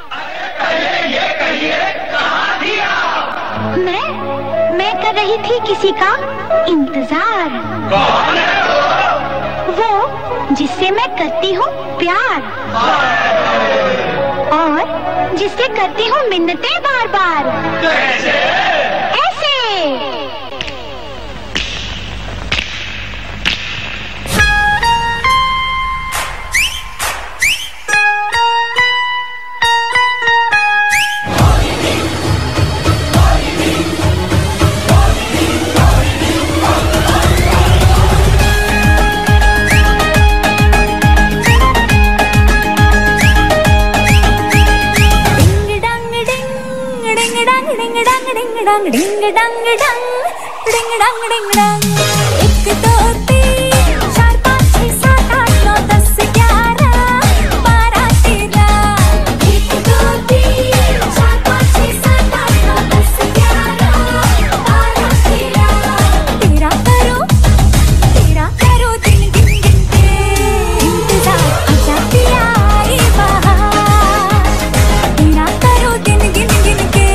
कहिए कहाँ थी आप? मैं कर रही थी किसी का इंतजार। कौन है वो जिससे मैं करती हूँ प्यार और जिससे करती हूँ मिन्नतें बार बार। कैसे? ऐसे। डिंग डंग डंग डिंग डंग डिंग डंग। 1 2 3 4 5 6 7 8 9 10 11 12 13। 1 2 3 4 5 6 7 8 9 10 11 12 13। तेरा करो दिन गिन गिन के इंतजार आजा पिया आई बहार। तेरा करो दिन गिन गिन के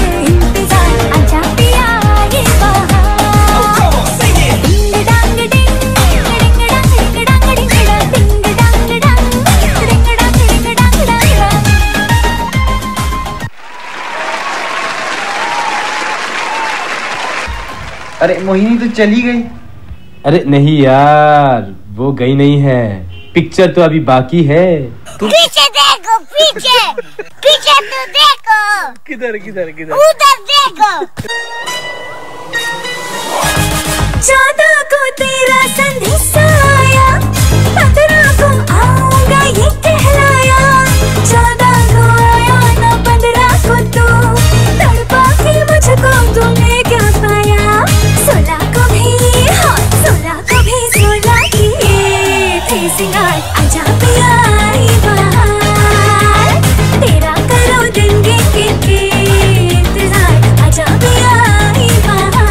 अरे मोहिनी तो चली गई। अरे नहीं यार, वो गई नहीं है, पिक्चर तो अभी बाकी है। पीछे देखो, पीछे पीछे तो देखो। किधर किधर किधर? उधर देखो। चौदह को तेरा संदेशा आया, 15 को आऊंगा ये कहलाया। 14 को आया ना 15 को तू तड़पा के मुझको तूने क्या पाया। 16 को भी हाँ 16 को भी 16 की थी सिंगार आजा पिया आई बहार। तेरा करो दिन गिन के इंतजार आजा पिया आई बहार।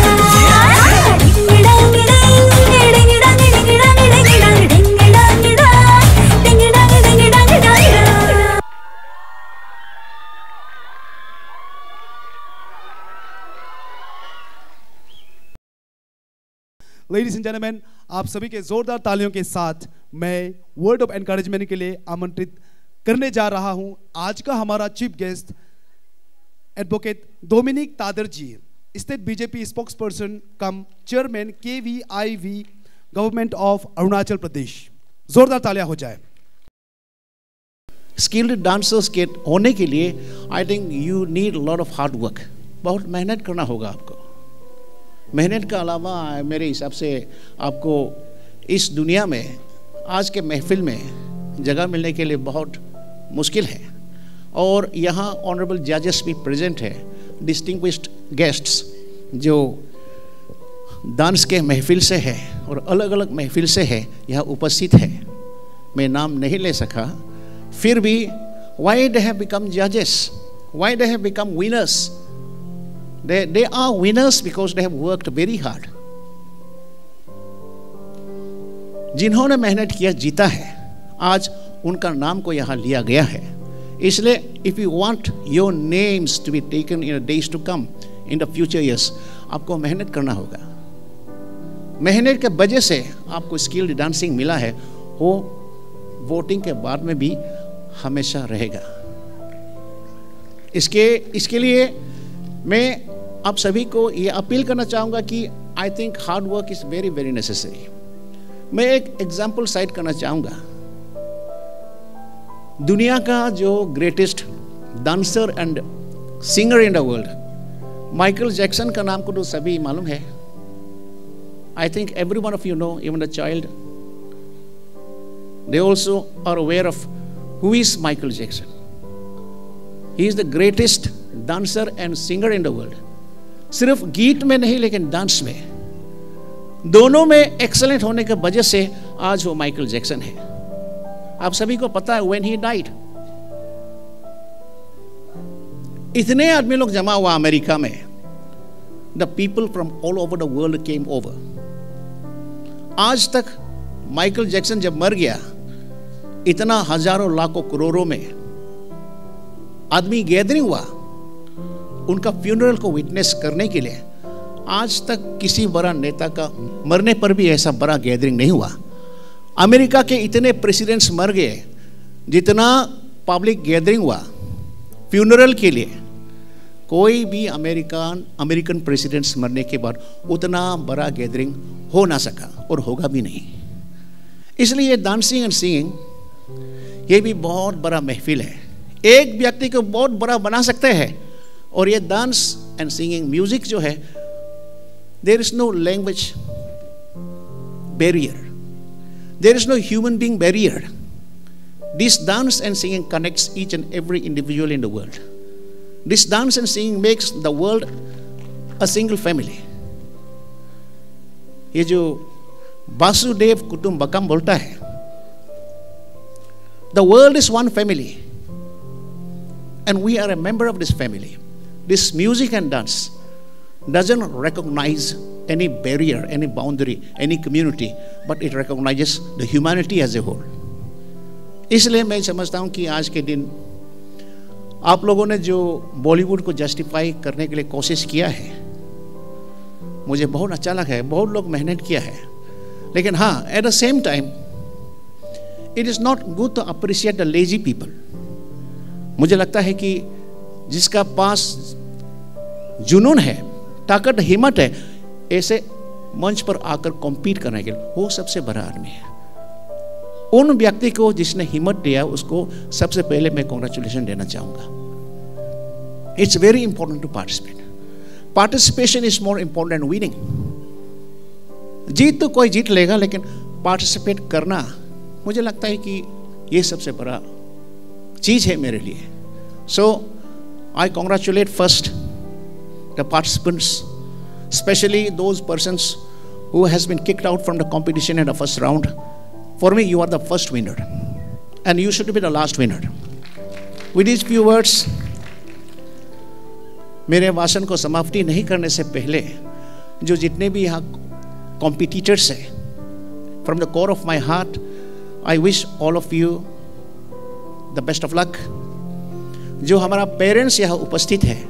लेडीज एंड जेंटलमैन, आप सभी के जोरदार तालियों के साथ मैं वर्ड ऑफ एनकरेजमेंट के लिए आमंत्रित करने जा रहा हूं आज का हमारा chief guest advocate Dominic Tadar ji, state BJP spokesperson cum chairman KVIV government of Arunachal Pradesh. जोरदार तालियां हो जाए। स्किल्ड डांसर्स के होने के लिए I think you need lot of hard work. बहुत मेहनत करना होगा आपको। मेहनत के अलावा मेरे हिसाब से आपको इस दुनिया में आज के महफिल में जगह मिलने के लिए बहुत मुश्किल है। और यहाँ ऑनरेबल जजेस भी प्रेजेंट है, डिस्टिंग्विश्ड गेस्ट्स जो डांस के महफिल से है और अलग अलग महफिल से है, यहाँ उपस्थित है। मैं नाम नहीं ले सका, फिर भी why they have become judges, why they have become winners? They are winners because they have worked very hard. जिन्होंने मेहनत किया जीता है, आज उनका नाम को यहाँ लिया गया है। इसलिए if you want your names to be taken in the days to come, in the future years, आपको मेहनत करना होगा। मेहनत के वजह से आपको स्किल्ड डांसिंग मिला है, वो वोटिंग के बाद में भी हमेशा रहेगा। इसके लिए मैं आप सभी को ये अपील करना चाहूँगा कि I think hard work is very very necessary. मैं एक एग्जाम्पल साइट करना चाहूँगा। दुनिया का जो greatest dancer and singer in the world, Michael Jackson का नाम को तो सभी मालूम है। I think every one of you know, even the child, they also are aware of who is Michael Jackson. He is the greatest dancer and singer in the world. सिर्फ गीत में नहीं लेकिन डांस में, दोनों में एक्सेलेंट होने की वजह से आज वो माइकल जैक्सन है। आप सभी को पता है व्हेन ही डाइड, इतने आदमी लोग जमा हुआ अमेरिका में, the people from all over the world came over. आज तक माइकल जैक्सन जब मर गया, इतना हजारों लाखों करोड़ों में आदमी गैदरिंग हुआ उनका फ्यूनरल को विटनेस करने के लिए। आज तक किसी बड़ा नेता का मरने पर भी ऐसा बड़ा गैदरिंग नहीं हुआ। अमेरिका के इतने प्रेसिडेंट्स मर गए, जितना पब्लिक गैदरिंग हुआ फ्यूनरल के लिए, कोई भी अमेरिकन प्रेसिडेंट्स मरने के बाद उतना बड़ा गैदरिंग हो ना सका और होगा भी नहीं। इसलिए डांसिंग एंड सिंगिंग ये भी बहुत बड़ा महफिल है, एक व्यक्ति को बहुत बड़ा बना सकते हैं। और ये डांस एंड सिंगिंग म्यूजिक जो है, there is no language barrier, there is no human being barrier. This dance and singing connects each and every individual in the world. This dance and singing makes the world a single family. ये जो वासुदेव कुटुंबकम बोलता है, the world is one family and we are a member of this family. This music and dance doesn't recognize any barrier, any boundary, any community, but it recognizes the humanity as a whole. इसलिए मैं समझता हूँ कि आज के दिन आप लोगों ने जो बॉलीवुड को जस्टिफाई करने के लिए कोशिश किया है, मुझे बहुत अच्छा लगा है। बहुत लोग मेहनत किया है, लेकिन हाँ, at the same time it is not good to appreciate the lazy people. मुझे लगता है कि जिसका पास जुनून है, ताकत, हिम्मत है, ऐसे मंच पर आकर कॉम्पीट करने के लिए, वो सबसे बड़ा आदमी है। उन व्यक्ति को जिसने हिम्मत दिया, उसको सबसे पहले मैं कॉन्ग्रेचुलेशन देना चाहूंगा। It's very important to participate. Participation is more important than winning. जीत तो कोई जीत लेगा, लेकिन पार्टिसिपेट करना, मुझे लगता है कि ये सबसे बड़ा चीज है मेरे लिए। So I congratulate first the participants, specially those persons who has been kicked out from the competition in the first round. For me, you are the first winner, and you should be the last winner. With these few words, मेरे भाषण को समाप्ति नहीं करने से पहले, जो जितने भी यहाँ कॉम्पिटिटर्स हैं, from the core of my heart, I wish all of you the best of luck. जो हमारा पेरेंट्स यहाँ उपस्थित है,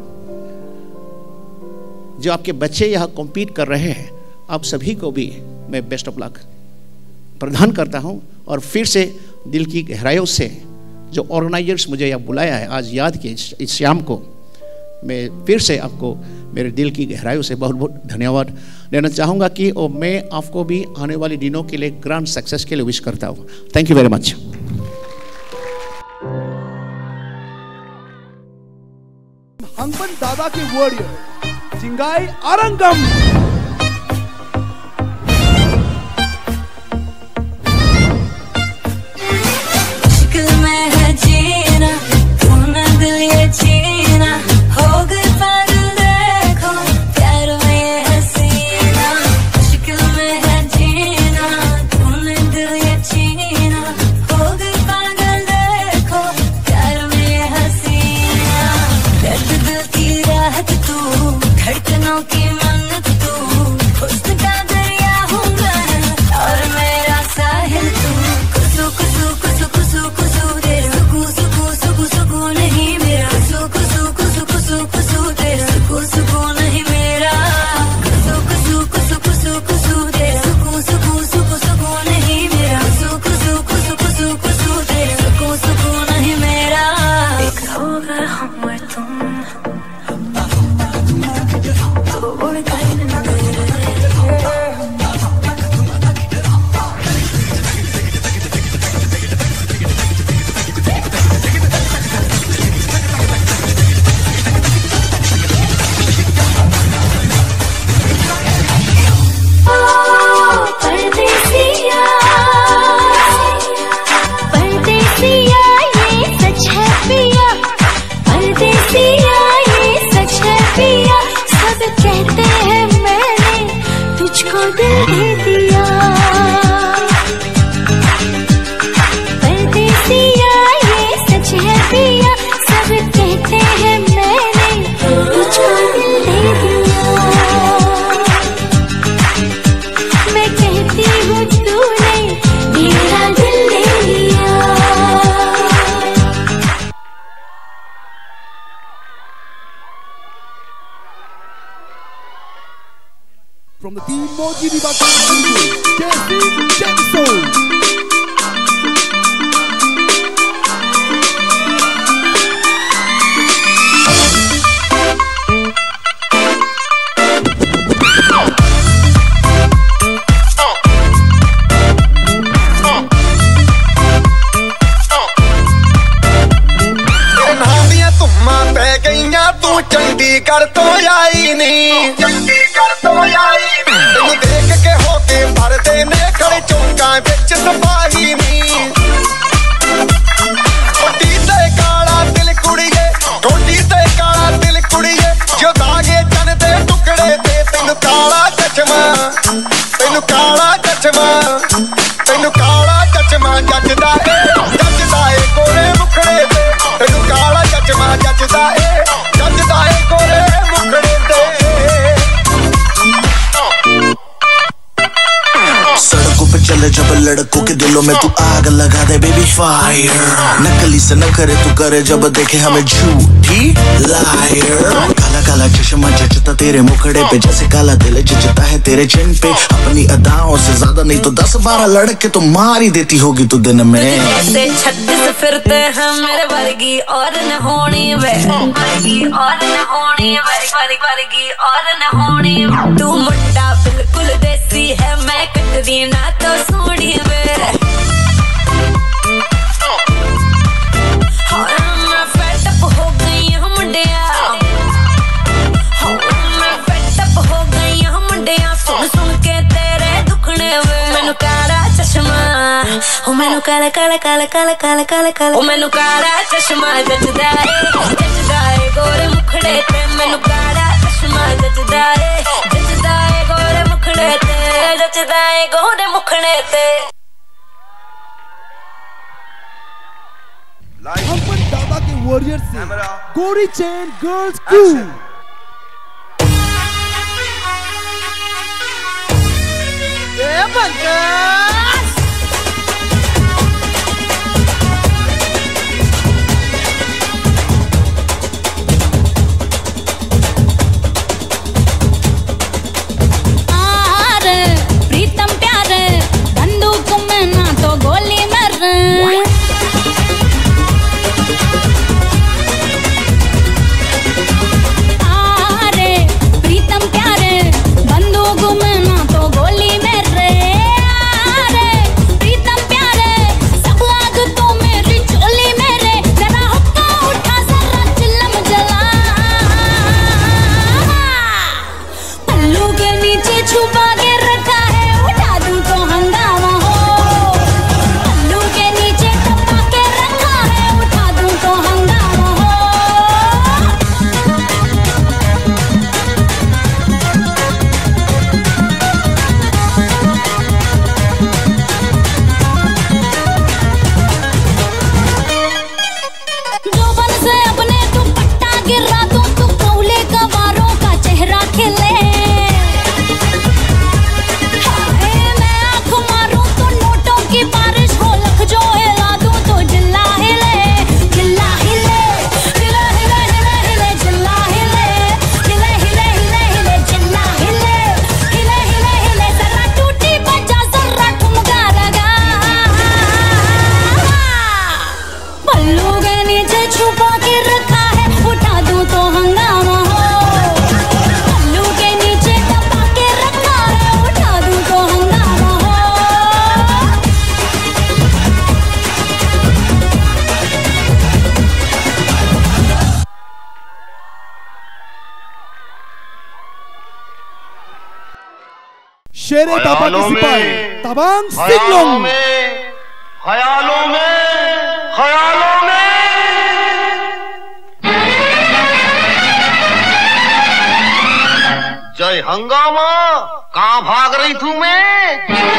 जो आपके बच्चे यहाँ कॉम्पीट कर रहे हैं, आप सभी को भी मैं बेस्ट ऑफ लक प्रदान करता हूं। और फिर से दिल की गहराइयों से जो ऑर्गेनाइजर्स मुझे यहाँ बुलाया है आज याद के इस शाम को, मैं फिर से आपको मेरे दिल की गहराइयों से बहुत बहुत धन्यवाद देना चाहूँगा कि और मैं आपको भी आने वाले दिनों के लिए ग्रैंड सक्सेस के लिए विश करता हूँ। Thank you very much. Hangpan दादा के वर्ड चिंगाई आरंगम। कहते हैं मैंने तुझको दिल दे दिया। परदेसिया ये सच है पिया, सब कहते हैं मैंने तुझको दिल दे दिया। मैं कहती हूँ तूने मेरा दिल ले लिया। From the team Moji Dibaka, Jesse Jackson. Chandigarh तो आई नहीं, चंडीगढ़ तो आई नहीं, तेनू देख के होके भरदे ने खड़े चौंका विच सिपाही नहीं। कोटी ते काला दिल कुड़िए, कोटी ते काला दिल कुड़िए, जो दागे चन दे टुकड़े ते तेनू काला चश्मा, तेनू काला चश्मा, तेनू काला चश्मा जचदा ए गोरे मुखड़े ते, तेनू काला चश्मा जचदा ए गोरे मुखड़े ते। सड़कों पे चले जब लड़कों के दिलों में तू आग लगा दे बेबी फायर, नकली से न करे तू करे जब देखे हमें झूठी लायर। काला काला चश्मा जचता तेरे मुखड़े पे जैसे काला दिल जचता है तेरे चिन पे। अपनी अदाओं से ज्यादा नहीं तो 10-12 लड़के तो मार ही देती होगी तू दिन में। ऐसे 36 फिरते हैं मेरे वर्गी और न होनी वे, वर्गी और न होनी वर्गी और न होनी। तू मुंडा बिल्कुल देसी है, मैं कटरी ना तो सोनी वे। मैं फेड अप हो गई हूँ मुंडिया, मैं फेड अप हो गई हूँ मुंडिया, सुन सुन के तेरे दुखने वे। मैनू काला चश्मा, मैनू काला काला काला काला काला काला काला, मैनू काला चश्मा जचदा ए गोरे मुखड़े ते। मैनू काला चश्मा जचदा ए गोरे मुखड़े ते, जचदा ए गोरे मुखड़े ते। हम्पन दादा के वॉरियर से गोरी चैन गर्ल्स क्रू। प्रीतम प्यारे बंदूक में ना तो गोली मरे। प्रीतम प्यारे बंदूक में ना तो गोली मेरे। प्रीतम प्यारे सब आग तो मेरी चोली मेरे। जरा हुक्का उठा जरा चिल्लम जला, पल्लू के नीचे छुपा के रखा है, उठा दूं तो हंगामा हो। पल्लू के नीचे छुपा के रखा है, उठा दूं तो हंगामा हो। जोबन से अपने तू पट्टा गिरा दूं, तू कौले गवारों का चेहरा खिले। मैं आँख मारूं तो नोटों की बारिश हो, लख जो हिला दूं तो जिल्ला हिले, जिल्ला हिले, हिले हिले हिले हिले जिल्ला हिले, हिले हिले हिले हिले जिल्ला हिले, हिले हिले हिले जरा टूटी बजा जरा ठुमका लगा। पल्लू के नीचे छुपा के रखा है, उठा दूं तो हंगामा हो। पल्लू के नीचे दबा के रखा है, उठा दूं तो हंगामा हो। शेरे तापा के सिपाही तबांग सिंगलोंग। ख्यालों में ख्यालों में जय हंगामा, कहाँ भाग रही थू मैं?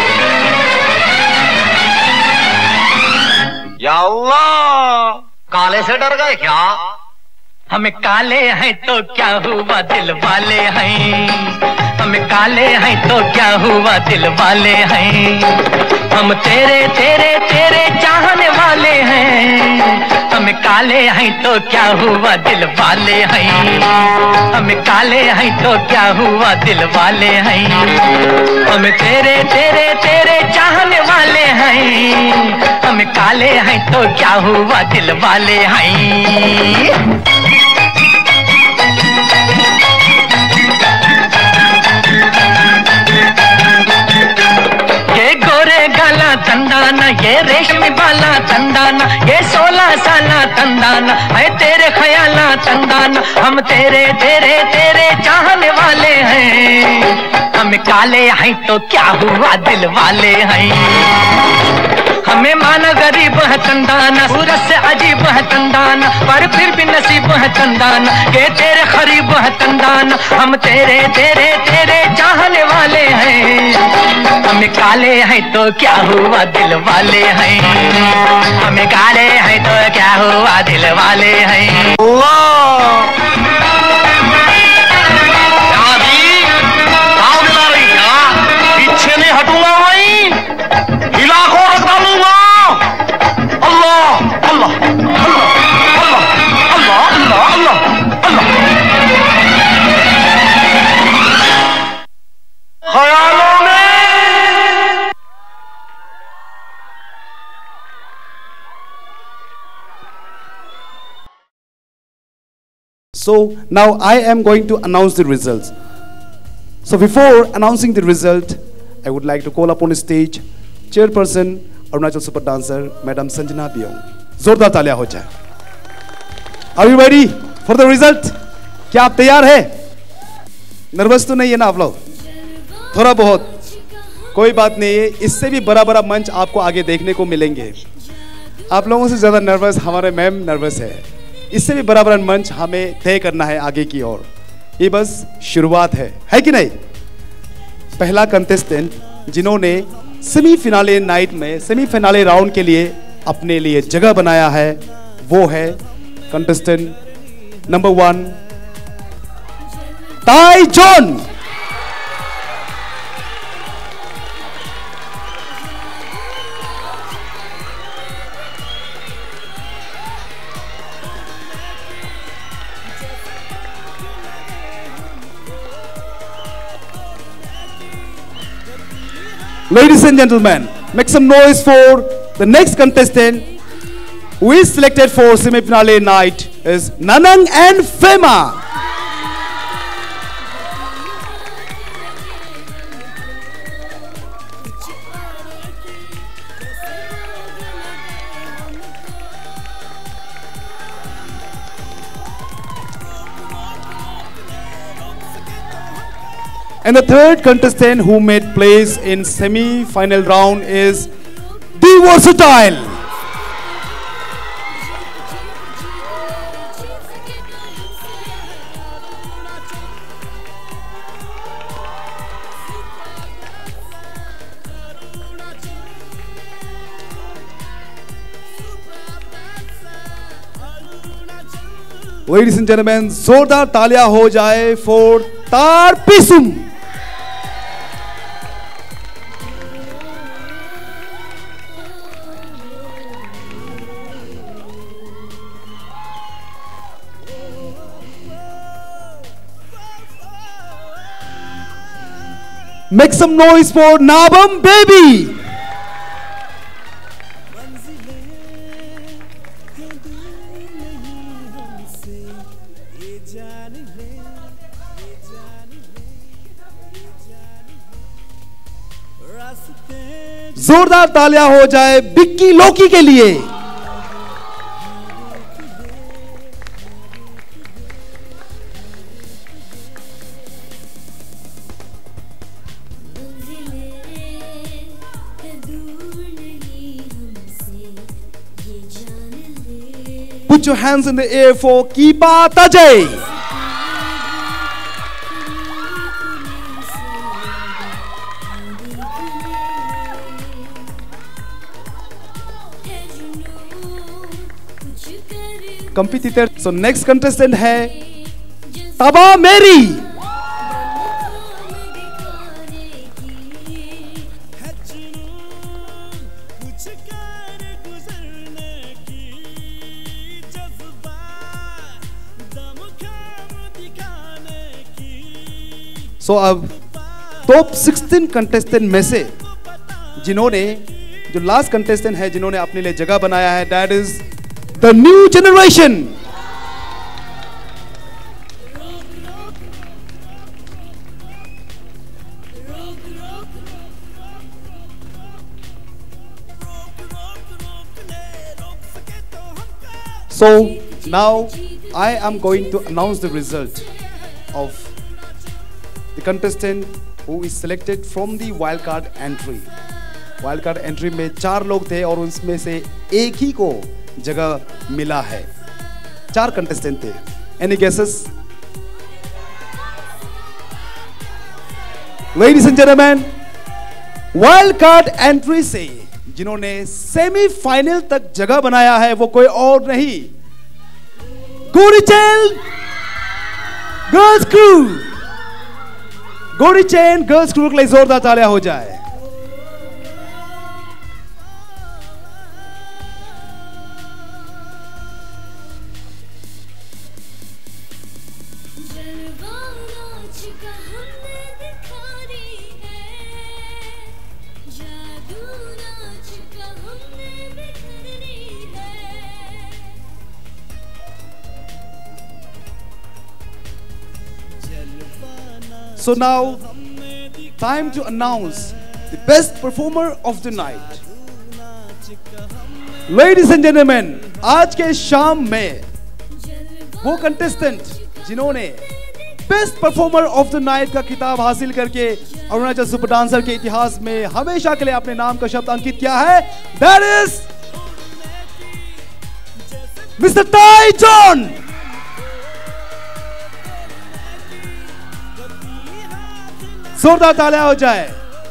या अल्लाह, काले से डर गए क्या? हम काले हैं तो क्या हुआ दिल वाले हैं, हम काले हैं तो क्या हुआ दिल वाले हैं, हम तेरे तेरे तेरे चाहने वाले हैं, हम काले हैं तो क्या हुआ दिल वाले हैं, हम काले हैं तो क्या हुआ दिल वाले हैं, हम तेरे तेरे तेरे चाहने वाले हैं, हम काले हैं तो क्या हुआ दिल वाले हैं। ये गोरे गाला तंदाना, ये रेशमी बाला तंदाना, ये 16 साला तंदाना, है तेरे ख्याला तंदाना, हम तेरे तेरे तेरे चाहने वाले हैं, हम काले हैं तो क्या हुआ दिल वाले हैं, हमें माना गरीब है तंदाना, सूरत से अजीब है तंदाना, पर फिर भी नसीब है तंदाना, ये तेरे खरीब है तंदाना, हम तेरे तेरे तेरे चाहने वाले हैं, हम काले हैं तो क्या हुआ दिल वाले हैं, हम काले हैं तो क्या हुआ दिल वाले हैं। पीछे नहीं हटूंगा मैं, हिला को रख डालूंगा। अल्लाह अल्लाह अल्लाह अल्लाह अल्लाह अल्लाह अल्लाह। ख्यालों में So now I am going to announce the results. So before announcing the result, I would like to call upon the stage chairperson Arunachal Super Dancer Madam Sanjana Beong. जोरदार तालियां हो जाए. Are you ready for the result? क्या आप तैयार हैं? Nervous तो नहीं है ना आप लोग? थोड़ा बहुत. कोई बात नहीं है. इससे भी बड़ा बड़ा मंच आपको आगे देखने को मिलेंगे. आप लोगों से ज्यादा नर्वस हमारे मैम नर्वस है. इससे भी बड़ा बड़ा मंच हमें तय करना है आगे की ओर. ये बस शुरुआत है कि नहीं? पहला कंटेस्टेंट जिन्होंने सेमीफिनाले नाइट में सेमीफिनाले राउंड के लिए अपने लिए जगह बनाया है वो है contestant number 1 Tai John. Ladies and gentlemen, make some noise for the next contestant who is selected for semi-finale night is Nanang and Fema. And the third contestant who made place in semi-final round is The Versatile. Ladies and gentlemen, जोरदार तालियां हो जाए for तार पिसुम. Make some noise for Nabam Baby. जोरदार तालियां हो जाए बिक्की लोकी के लिए. Put your hands in the air for Kipa Tajay. competitor. So next contestant है तबा मेरी. So अब टॉप 16 कंटेस्टेंट में से जिन्होंने जो लास्ट कंटेस्टेंट है जिन्होंने अपने लिए जगह बनाया है, that is the new generation. So now I am going to announce the result of the contestant who is selected from the wildcard entry. Wildcard entry में 4 लोग थे और उसमें से एक ही को जगह मिला है. 4 कंटेस्टेंट थे. Any guesses? Ladies and gentlemen, wildcard entry से जिन्होंने सेमीफाइनल तक जगह बनाया है वो कोई और नहीं, Gorichen girls crew. Gorichen girls crew के लिए जोरदार तालियां हो जाए. So now, time to announce the best performer of the night. Ladies and gentlemen, आज के शाम में वो कंटेस्टेंट जिन्होंने best performer of the night का खिताब हासिल करके अरुणाचल सुपर डांसर के इतिहास में हमेशा के लिए अपने नाम का शब्द अंकित किया है, that is Mr. Tai John. जोरदार तालियां हो जाए.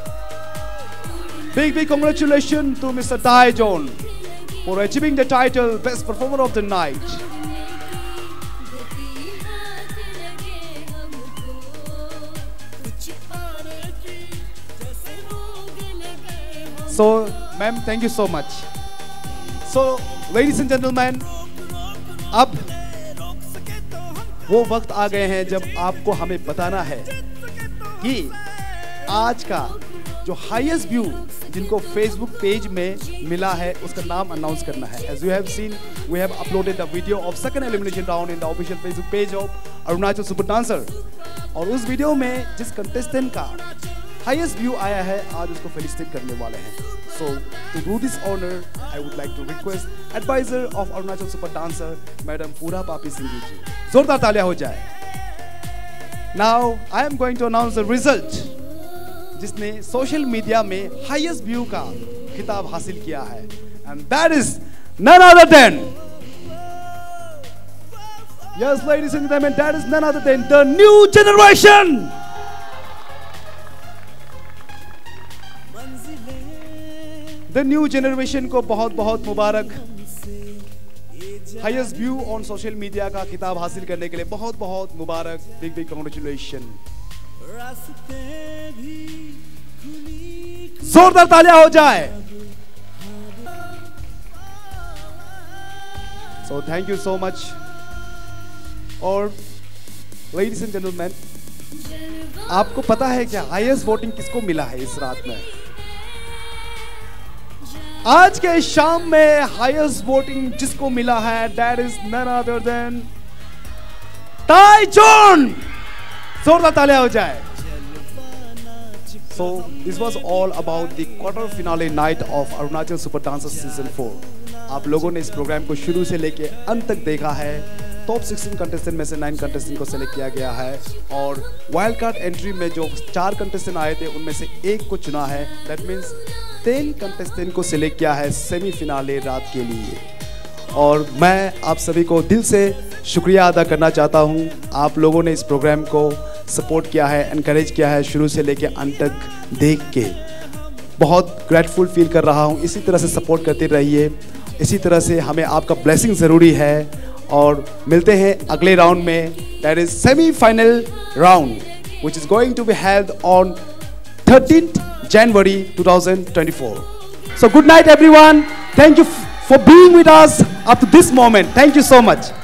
Big congratulations to Mr. Tai John for achieving the title Best Performer of the Night. So, ma'am, thank you so much. So, ladies and gentlemen, अब वो वक्त आ गए हैं जब आपको हमें बताना है कि आज का जो हाईएस्ट व्यू जिनको फेसबुक पेज में मिला है उसका नाम अनाउंस करना है. As you have seen, we have uploaded the video of second elimination round in the official Facebook page of Arunachal Super Dancer. और उस वीडियो में जिस कंटेस्टेंट का हाईएस्ट व्यू आया है आज उसको फेलिसिटेट करने वाले हैं. So to do this honor, I would like to request advisor of Arunachal Super Dancer, Madam Pura Papi Singh ji. जोरदार तालियां हो जाए. Now I am going to announce the result. जिसने सोशल मीडिया में highest view का खिताब हासिल किया है, and that is none other than, yes ladies and gentlemen, that is none other than the new generation. The new generation को बहुत बहुत मुबारक. Highest view on social media का खिताब हासिल करने के लिए बहुत बहुत मुबारक. Big congratulation. जोरदार तालियां हो जाए. So thank you so much. और ladies and gentlemen, आपको पता है क्या हाईएस्ट वोटिंग किसको मिला है इस रात में? आज के शाम में हाईएस्ट वोटिंग जिसको मिला है, that is none other than Tai John. जोरदार तालियां हो जाए. So this was all about the quarter finale night of Arunachal Super Dancer Season 4. आप लोगों ने इस प्रोग्राम को शुरू से लेके अंत तक देखा है. टॉप 16 कंटेस्टेंट में से 9 कंटेस्टेंट को सेलेक्ट किया गया है और वाइल्ड कार्ड एंट्री में जो 4 कंटेस्टेंट आए थे उनमें से एक को चुना है. दैट मीन्स 10 कंटेस्टेंट को सिलेक्ट किया है सेमीफिनाले रात के लिए. और मैं आप सभी को दिल से शुक्रिया अदा करना चाहता हूँ. आप लोगों ने इस प्रोग्राम को सपोर्ट किया है, एनकरेज किया है शुरू से लेके अंत तक देख के. बहुत ग्रेटफुल फील कर रहा हूँ. इसी तरह से सपोर्ट करते रहिए. इसी तरह से हमें आपका ब्लेसिंग ज़रूरी है और मिलते हैं अगले राउंड में, that is semifinal round which is going to be held on 13th January 2024. So good night everyone. Thank you for being with us up to this moment. Thank you so much.